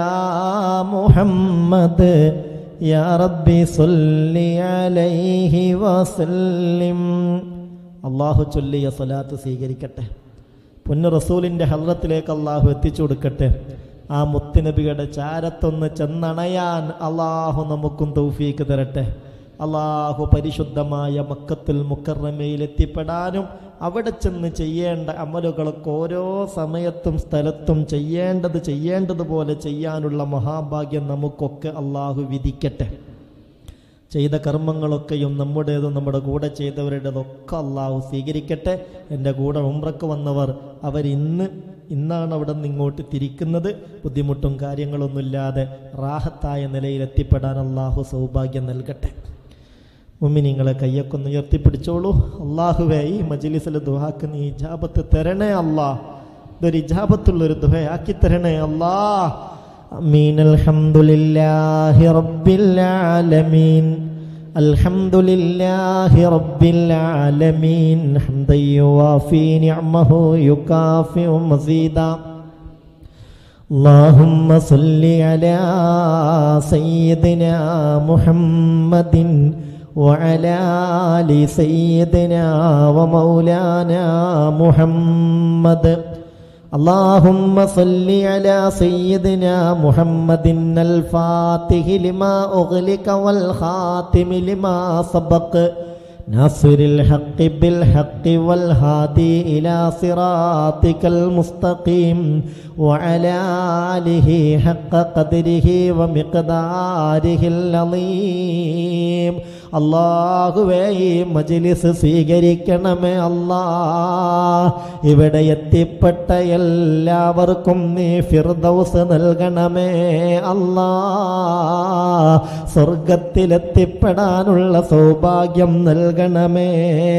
മുഹമ്മദ് യാ റബ്ബി സല്ലി അലൈഹി വസല്ലിം. അള്ളാഹു ചൊല്ലിയ സ്വലാത്ത് സ്വീകരിക്കട്ടെ. പൊന്നു റസൂലിൻ്റെ ഹദ്റത്തിലേക്ക് അള്ളാഹു എത്തിച്ചു കൊടുക്കട്ടെ. ആ മുത്തുനബിയുടെ ചാരത്തൊന്ന് ചെന്നണയാൻ അള്ളാഹു നമുക്കും തൗഫീക്ക് തരട്ടെ. അള്ളാഹു പരിശുദ്ധമായ മക്കത്തുൽ മുക്കറമയിൽ എത്തിപ്പെടാനും അവിടെ ചെന്ന് ചെയ്യേണ്ട അമലുകളൊക്കെ ഓരോ സമയത്തും സ്ഥലത്തും ചെയ്യേണ്ടതുപോലെ ചെയ്യാനുള്ള മഹാഭാഗ്യം നമുക്കൊക്കെ അള്ളാഹു വിധിക്കട്ടെ. ചെയ്ത കർമ്മങ്ങളൊക്കെയും നമ്മുടേതും നമ്മുടെ കൂടെ ചെയ്തവരുടേതൊക്കെ അള്ളാഹു സ്വീകരിക്കട്ടെ. എൻ്റെ കൂടെ ഉംറക്ക് വന്നവർ ഇന്നാണ് അവിടെ നിന്ന് ഇങ്ങോട്ട് തിരിക്കുന്നത്. ബുദ്ധിമുട്ടും കാര്യങ്ങളൊന്നുമില്ലാതെ റാഹത്തായ നിലയിൽ എത്തിപ്പെടാൻ അള്ളാഹു സൗഭാഗ്യം നൽകട്ടെ. മുഅ്മിനീങ്ങളെ, കയ്യൊക്കൊന്ന് ഉയർത്തിപ്പിടിച്ചോളൂ. അള്ളാഹുവേ, ഈ മജ്ലിസിൽ ദുആക്ക് നീ ഇജാബത്ത് തരണേ അല്ലാ. ഇതൊരു ഇജാബത്തുള്ളൊരു ദുആയാക്കി തരണേ അല്ലാ. ആമീൻ. അൽഹംദുലില്ലാഹി റബ്ബിൽ ആലമീൻ. അൽഹംദുലില്ലാഹി റബ്ബിൽ ആലമീൻ. ഹംദൻ യുവാഫി നിഅമഹു യുകാഫിഉ മസീദാ. اللهم صل على سيدنا محمد وعلى آل سيدنا ومولانا محمد. اللهم صل على سيدنا محمد الفاتح لما أغلق والخاتم لما سبق ناصر الحق بالحق والهادي إلى صراطك المستقيم وعلى آله حق قدره ومقداره العظيم. അല്ലാഹുവേ, ഈ മജ്ലിസ് സ്വീകരിക്കണമേ അല്ലാ. ഇവിടെ എത്തിപ്പെട്ട എല്ലാവർക്കും നീ ഫിർദൗസ് നൽകണമേ അല്ലാ. സ്വർഗത്തിലെത്തിപ്പെടാനുള്ള സൗഭാഗ്യം നൽകണമേ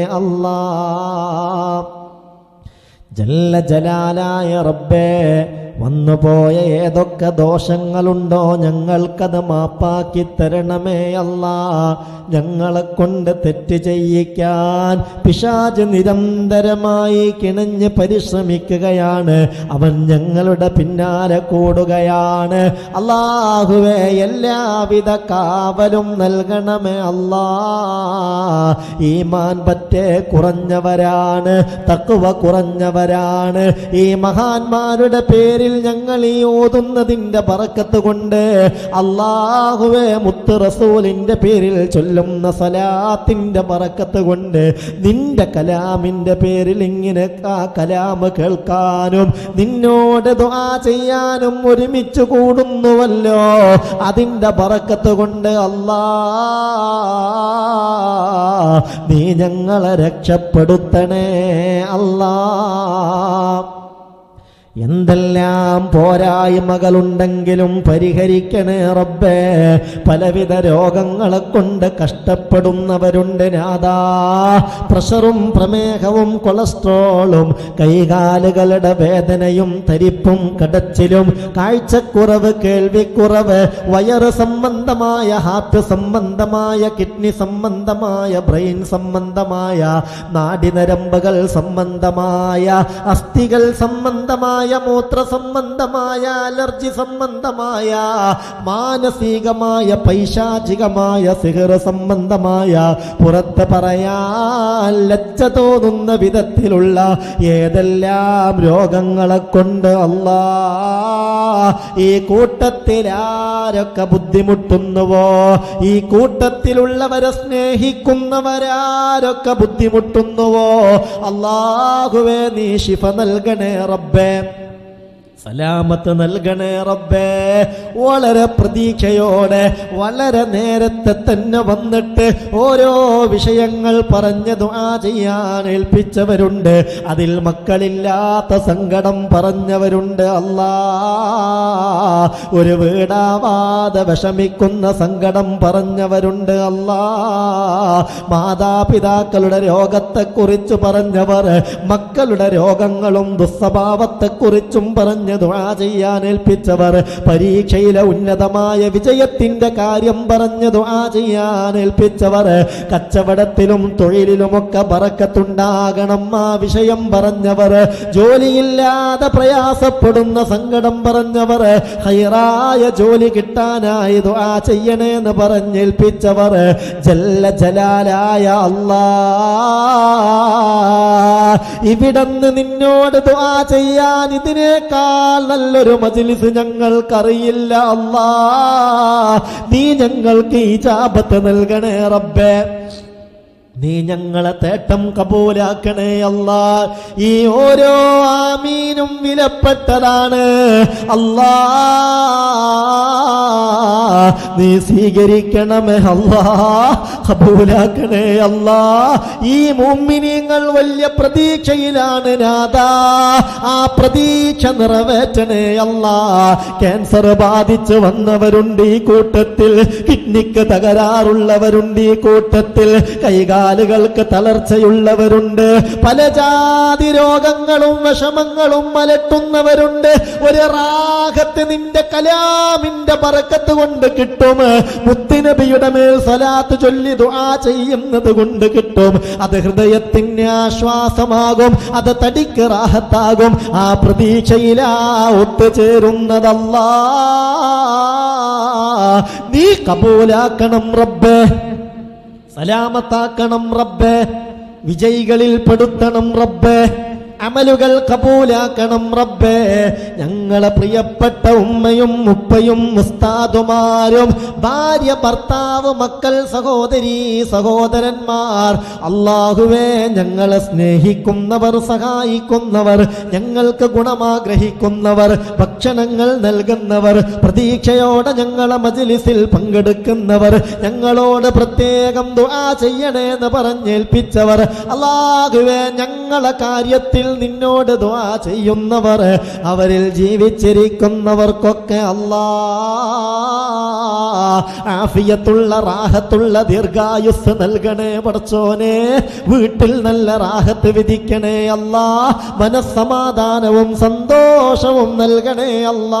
അല്ലാ. ജല്ല ജലാലായ റബ്ബേ, വന്നുപോയ ഏതൊക്കെ ദോഷങ്ങളുണ്ടോ ഞങ്ങൾക്കത് മാപ്പാക്കി തരണമേ അല്ലാ. ഞങ്ങളെ കൊണ്ട് തെറ്റ് ചെയ്യിക്കാൻ പിശാച് നിരന്തരമായി കിണഞ്ഞ് പരിശ്രമിക്കുകയാണ്. അവൻ ഞങ്ങളുടെ പിന്നാലെ കൂടുകയാണ്. അല്ലാഹുവേ, എല്ലാവിധ കാവലും നൽകണമേ അല്ലാ. ഈമാൻ പറ്റേ കുറഞ്ഞവരാണ്, തഖ്വ കുറഞ്ഞവരാണ്. ഈ മഹാന്മാരുടെ പേരിൽ ഞങ്ങൾ ഈ ഓതുന്നതിൻ്റെ ബറക്കത്ത് കൊണ്ട് അല്ലാഹുവേ, മുത്ത് റസൂലിൻ്റെ പേരിൽ ചൊല്ലുന്ന സലാത്തിൻ്റെ ബറക്കത്ത് കൊണ്ട് നിന്റെ കലാമിൻ്റെ പേരിൽ ഇങ്ങനെ ആ കലാമ് കേൾക്കാനും നിന്നോട് ദുആ ചെയ്യാനും ഒരുമിച്ച് കൂടുന്നുവല്ലോ. അതിൻ്റെ ബറക്കത്ത് കൊണ്ട് അല്ലാ, നീ ഞങ്ങളെ രക്ഷപ്പെടുത്തണേ അല്ലാ. എന്തെല്ലാം പോരായ്മകളുണ്ടെങ്കിലും പരിഹരിക്കണേ റബ്ബേ. പലവിധ രോഗങ്ങളെ കൊണ്ട് കഷ്ടപ്പെടുന്നവരുണ്ട് നാഥാ. പ്രഷറും പ്രമേഹവും കൊളസ്ട്രോളും കൈകാലുകളുടെ വേദനയും തരിപ്പും കടച്ചിലും കാഴ്ചക്കുറവ്, കേൾവിക്കുറവ്, വയറ് സംബന്ധമായ, ഹാർട്ട് സംബന്ധമായ, കിഡ്നി സംബന്ധമായ, ബ്രെയിൻ സംബന്ധമായ, നാഡിനരമ്പുകൾ സംബന്ധമായ, അസ്ഥികൾ സംബന്ധമായ, മൂത്ര സംബന്ധമായ, അലർജി സംബന്ധമായ, മാനസികമായ, പൈശാചികമായ, സിഹർ സംബന്ധമായ, പുറത്ത് പറയാൻ ലജ്ജ തോന്നുന്ന വിധത്തിലുള്ള ഏതെല്ലാം രോഗങ്ങളെ കൊണ്ട് അല്ലാ ഈ കൂട്ടത്തിൽ ആരൊക്കെ ബുദ്ധിമുട്ടുന്നുവോ, ഈ കൂട്ടത്തിലുള്ളവരെ സ്നേഹിക്കുന്നവരാരൊക്കെ ബുദ്ധിമുട്ടുന്നുവോ, അല്ലാഹുവേ നീ ശിഫ നൽകണേ റബ്ബേ, സലാമത്ത് നൽകണേ റബ്ബേ. വളരെ പ്രതീക്ഷയോടെ വളരെ നേരത്തെ തന്നെ വന്നിട്ട് ഓരോ വിഷയങ്ങൾ പറഞ്ഞ് ദുആ ചെയ്യാൻ ഏൽപ്പിച്ചവരുണ്ട്. അതിൽ മക്കളില്ലാത്ത സങ്കടം പറഞ്ഞവരുണ്ട് അല്ലാ. ഒരു വീടാവാതെ വിഷമിക്കുന്ന സങ്കടം പറഞ്ഞവരുണ്ട് അല്ലാ. മാതാപിതാക്കളുടെ രോഗത്തെക്കുറിച്ച് പറഞ്ഞവർ, മക്കളുടെ രോഗങ്ങളും ദുസ്വഭാവത്തെക്കുറിച്ചും പറഞ്ഞ ദുആ ചെയ്യാൻ ഏൽപ്പിച്ചവർ, പരീക്ഷയിലെ ഉന്നതമായ വിജയത്തിന്റെ കാര്യം പറഞ്ഞ് ദുആ ചെയ്യാൻ ഏൽപ്പിച്ചവർ, കച്ചവടത്തിലും തൊഴിലിലുമൊക്കെ ബറക്കത്തുണ്ടാകണം ആ വിഷയം പറഞ്ഞവർ, ജോലിയില്ലാതെ പ്രയാസപ്പെടുന്ന സങ്കടം പറഞ്ഞവർ, ഹൈറായ ജോലി കിട്ടാനായി ദുആ ചെയ്യണേന്ന് പറഞ്ഞേൽപ്പിച്ചവർ, ജല്ല ജലാലായ അല്ലാ, ഇവിടന്ന് നിന്നോട് ദുആ ചെയ്യാൻ ഇതിനേക്കാൾ നല്ലൊരു മജ്ലിസ് ഞങ്ങൾക്കറിയില്ല അല്ലാ. നീ ഞങ്ങൾക്ക് ഇജാബത്ത് നൽകണേ റബ്ബേ. നീ ഞങ്ങളെ തേട്ടം കബൂലാക്കണേ അല്ലാ. ഈ ഓരോ ആമീനും വിലപ്പെട്ടതാണ് അല്ലാ. നീ സ്വീകരിക്കണമേ അല്ലാ, കബൂലാക്കണേ അല്ലാ. ഈ മുഅ്മിനീങ്ങൾ വലിയ പ്രതീക്ഷയിലാണ് നാഥാ. ആ പ്രതീക്ഷ നിറവേറ്റണേ അല്ലാ. ക്യാൻസർ ബാധിച്ച് വന്നവരുണ്ട് ഈ കൂട്ടത്തിൽ, കിഡ്നിക്ക് തകരാറുള്ളവരുണ്ട് ഈ കൂട്ടത്തിൽ, കൈകാലുകൾക്ക് തളർച്ചയുള്ളവരുണ്ട്, പല ജാതി രോഗങ്ങളും വിഷമങ്ങളും അലട്ടുന്നവരുണ്ട്. ഒരു റാഹത്ത് നിന്റെ കലാമിന്റെ ബറക്കത്ത് കൊണ്ട് കിട്ടും. മുത്തുനബിയുടെ മേൽ സ്വലാത്ത് ചൊല്ലി ദുആ ചെയ്യുന്നത് കൊണ്ട് കിട്ടും. അത് ഹൃദയത്തിന് ആശ്വാസമാകും, അത് തടിക്ക് റാഹത്താകും. ആ പ്രതീക്ഷയിലാ ഒത്തുചേരുന്നതല്ലാ. നീ കബൂലാക്കണം റബ്ബേ, സലാമത്താക്കണം റബ്ബേ, വിജയികളിൽ പെടുത്തണം റബ്ബേ, അമലുകൾ കബൂലാക്കണം റബ്ബേ. ഞങ്ങളെ പ്രിയപ്പെട്ട ഉമ്മയും ഉപ്പയും ഉസ്താദുമാരും, ഭാര്യ, ഭർത്താവ്, മക്കൾ, സഹോദരി, സഹോദരന്മാർ, അല്ലാഹുവേ ഞങ്ങളെ സ്നേഹിക്കുന്നവർ, സഹായിക്കുന്നവർ, ഞങ്ങൾക്ക് ഗുണമാഗ്രഹിക്കുന്നവർ, ഭക്ഷണങ്ങൾ നൽകുന്നവർ, പ്രതീക്ഷയോടെ ഞങ്ങളെ മജ്ലിസിൽ പങ്കെടുക്കുന്നവർ, ഞങ്ങളോട് പ്രത്യേകം ദുആ ചെയ്യണേന്ന് പറഞ്ഞേൽപ്പിച്ചവർ, അല്ലാഹുവേ ഞങ്ങളെ കാര്യത്തിൽ നിന്നോട് ദുആ ചെയ്യുന്നവർ, അവരിൽ ജീവിച്ചിരിക്കുന്നവർക്കൊക്കെ ആഫിയത്തുള്ള റാഹത്തുള്ള ദീർഘായുസ് നൽകണേ പടച്ചോനെ. വീട്ടിൽ നല്ല റാഹത്ത് വിധിക്കണേ അല്ലാ. മനസ്സമാധാനവും സന്തോഷവും നൽകണേ അല്ലാ.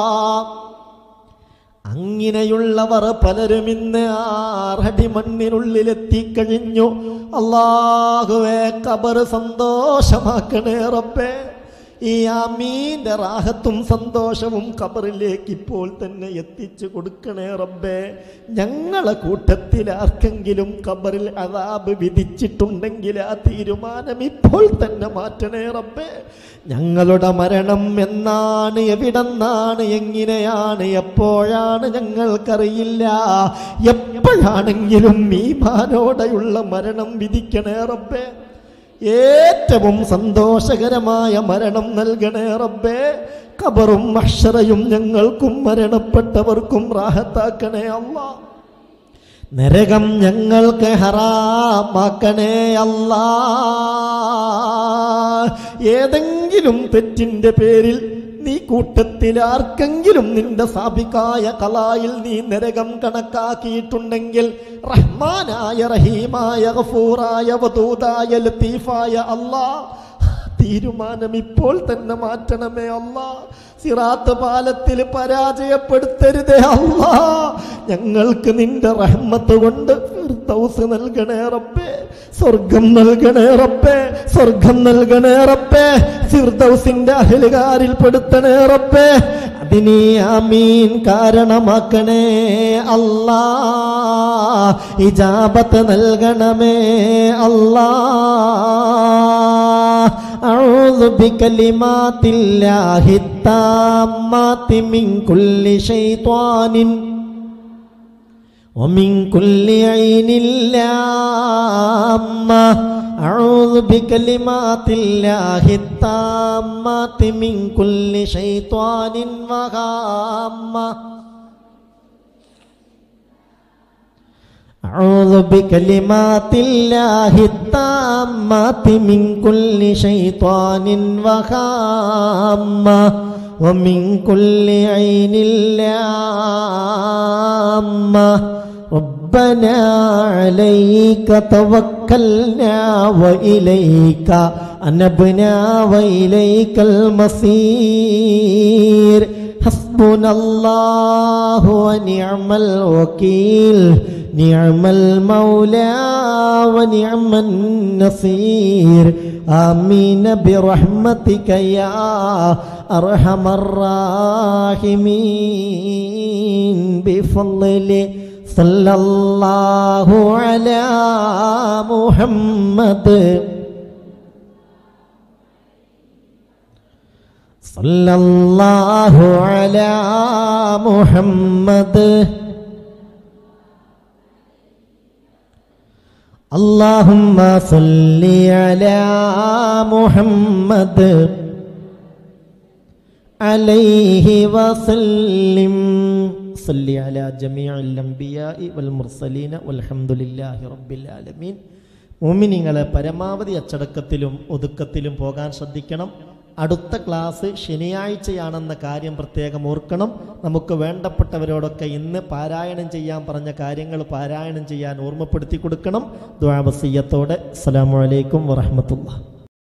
അങ്ങനെയുള്ളവർ പലരും ഇന്ന് 6 അടി മണ്ണിനുള്ളിലെത്തിക്കഴിഞ്ഞു. അല്ലാഹുവേ, ഖബർ സന്തോഷമാക്കണേ റബ്ബേ. ഈ ആമീന്റെ റാഹത്തും സന്തോഷവും ഖബറിലേക്ക് ഇപ്പോൾ തന്നെ എത്തിച്ചു കൊടുക്കണേ റബ്ബേ. ഞങ്ങളെ കൂട്ടത്തിൽ ആർക്കെങ്കിലും ഖബറിൽ അദാബ് വിധിച്ചിട്ടുണ്ടെങ്കിൽ ആ തീരുമാനം ഇപ്പോൾ തന്നെ മാറ്റണേ റബ്ബേ. ഞങ്ങളുടെ മരണം എന്നാണ്, എവിടെന്നാണ്, എങ്ങനെയാണ്, എപ്പോഴാണ് ഞങ്ങൾക്കറിയില്ല. എപ്പോഴാണെങ്കിലും ഈമാനോടെയുള്ള മരണം വിധിക്കണേ റബ്ബേ. ഏറ്റവും സന്തോഷകരമായ മരണം നൽകണേ റബ്ബേ. ഖബറും മഹ്ശറയും ഞങ്ങൾക്കും മരണപ്പെട്ടവർക്കും റാഹത്താക്കണേ അല്ലാ. നരകം ഞങ്ങൾക്ക് ഹറാമാക്കണേ അല്ലാ. ഏതെങ്കിലും തെറ്റിന്റെ പേരിൽ നീ കൂട്ടത്തിൽ ആർക്കെങ്കിലും നിന്റെ സാബികായ ഖലായിൽ നീ നരകം കണക്കാക്കിയിട്ടുണ്ടെങ്കിൽ റഹ്മാനായ റഹീമായ ഗഫൂറായ വദൂദായ ലത്തീഫായ അല്ലാഹ്, തീരുമാനം ഇപ്പോൾ തന്നെ മാറ്റണമേ അല്ലാ. സിറാത്ത് പാലത്തിൽ പരാജയപ്പെടുത്തരുതേ അല്ലാ. ഞങ്ങൾക്ക് നിന്റെ റഹ്മത്ത് കൊണ്ട് ഫിർദൗസ് നൽകണേ റബ്ബേ. സ്വർഗം നൽകണേ റബ്ബേ. സ്വർഗം നൽകണേ റബ്ബേ. ഫിർദൗസിന്റെ അഹ്ലുകാരിൽ പെടുത്തണേ റബ്ബേ. അതിനെ ആമീൻ കാരണമാക്കണേ അല്ലാ. ഇജാബത്ത് നൽകണമേ അല്ലാ. അഊദു ബികലിമാത്തില്ലാഹി താമ്മാതി മിൻ കുല്ലി ശൈത്വാനിൻ വമിൻ കുല്ലി ഐനിൻ ലാമ്മ. അഊദു ബികലിമാത്തില്ലാഹി താമ്മാതി മിൻ കുല്ലി ശൈത്വാനിൻ വഹാമ്മ. أعوذ بكلمات الله التامات من كل شيطان وهامة ومن كل عين لامة. ربنا عليك توكلنا وإليك أنبنا وإليك المصير. حسبنا الله ونعم الوكيل. نعم المولى ونعم النصير. آمين برحمتك يا أرحم الراحمين. بفضل صلى الله على محمد صلى الله على محمد. اللهم صل على محمد عليه وسلم. صل على جميع الأنبياء والمرسلين والحمد لله رب العالمين. മുഅ്മിനീങ്ങളെ, പരമാവധി അച്ചടക്കത്തിലും ഒതുക്കത്തിലും പോകാൻ ശ്രദ്ധിക്കണം. അടുത്ത ക്ലാസ് ശനിയാഴ്ചയാണെന്ന കാര്യം പ്രത്യേകം ഓർക്കണം. നമുക്ക് വേണ്ടപ്പെട്ടവരോടൊക്കെ ഇന്ന് പാരായണം ചെയ്യാൻ പറഞ്ഞ കാര്യങ്ങൾ പാരായണം ചെയ്യാൻ ഓർമ്മപ്പെടുത്തി കൊടുക്കണം. ദുആ വസിയ്യത്തോടെ അസ്സലാമു അലൈക്കും വറഹ്മത്തുള്ളാഹി.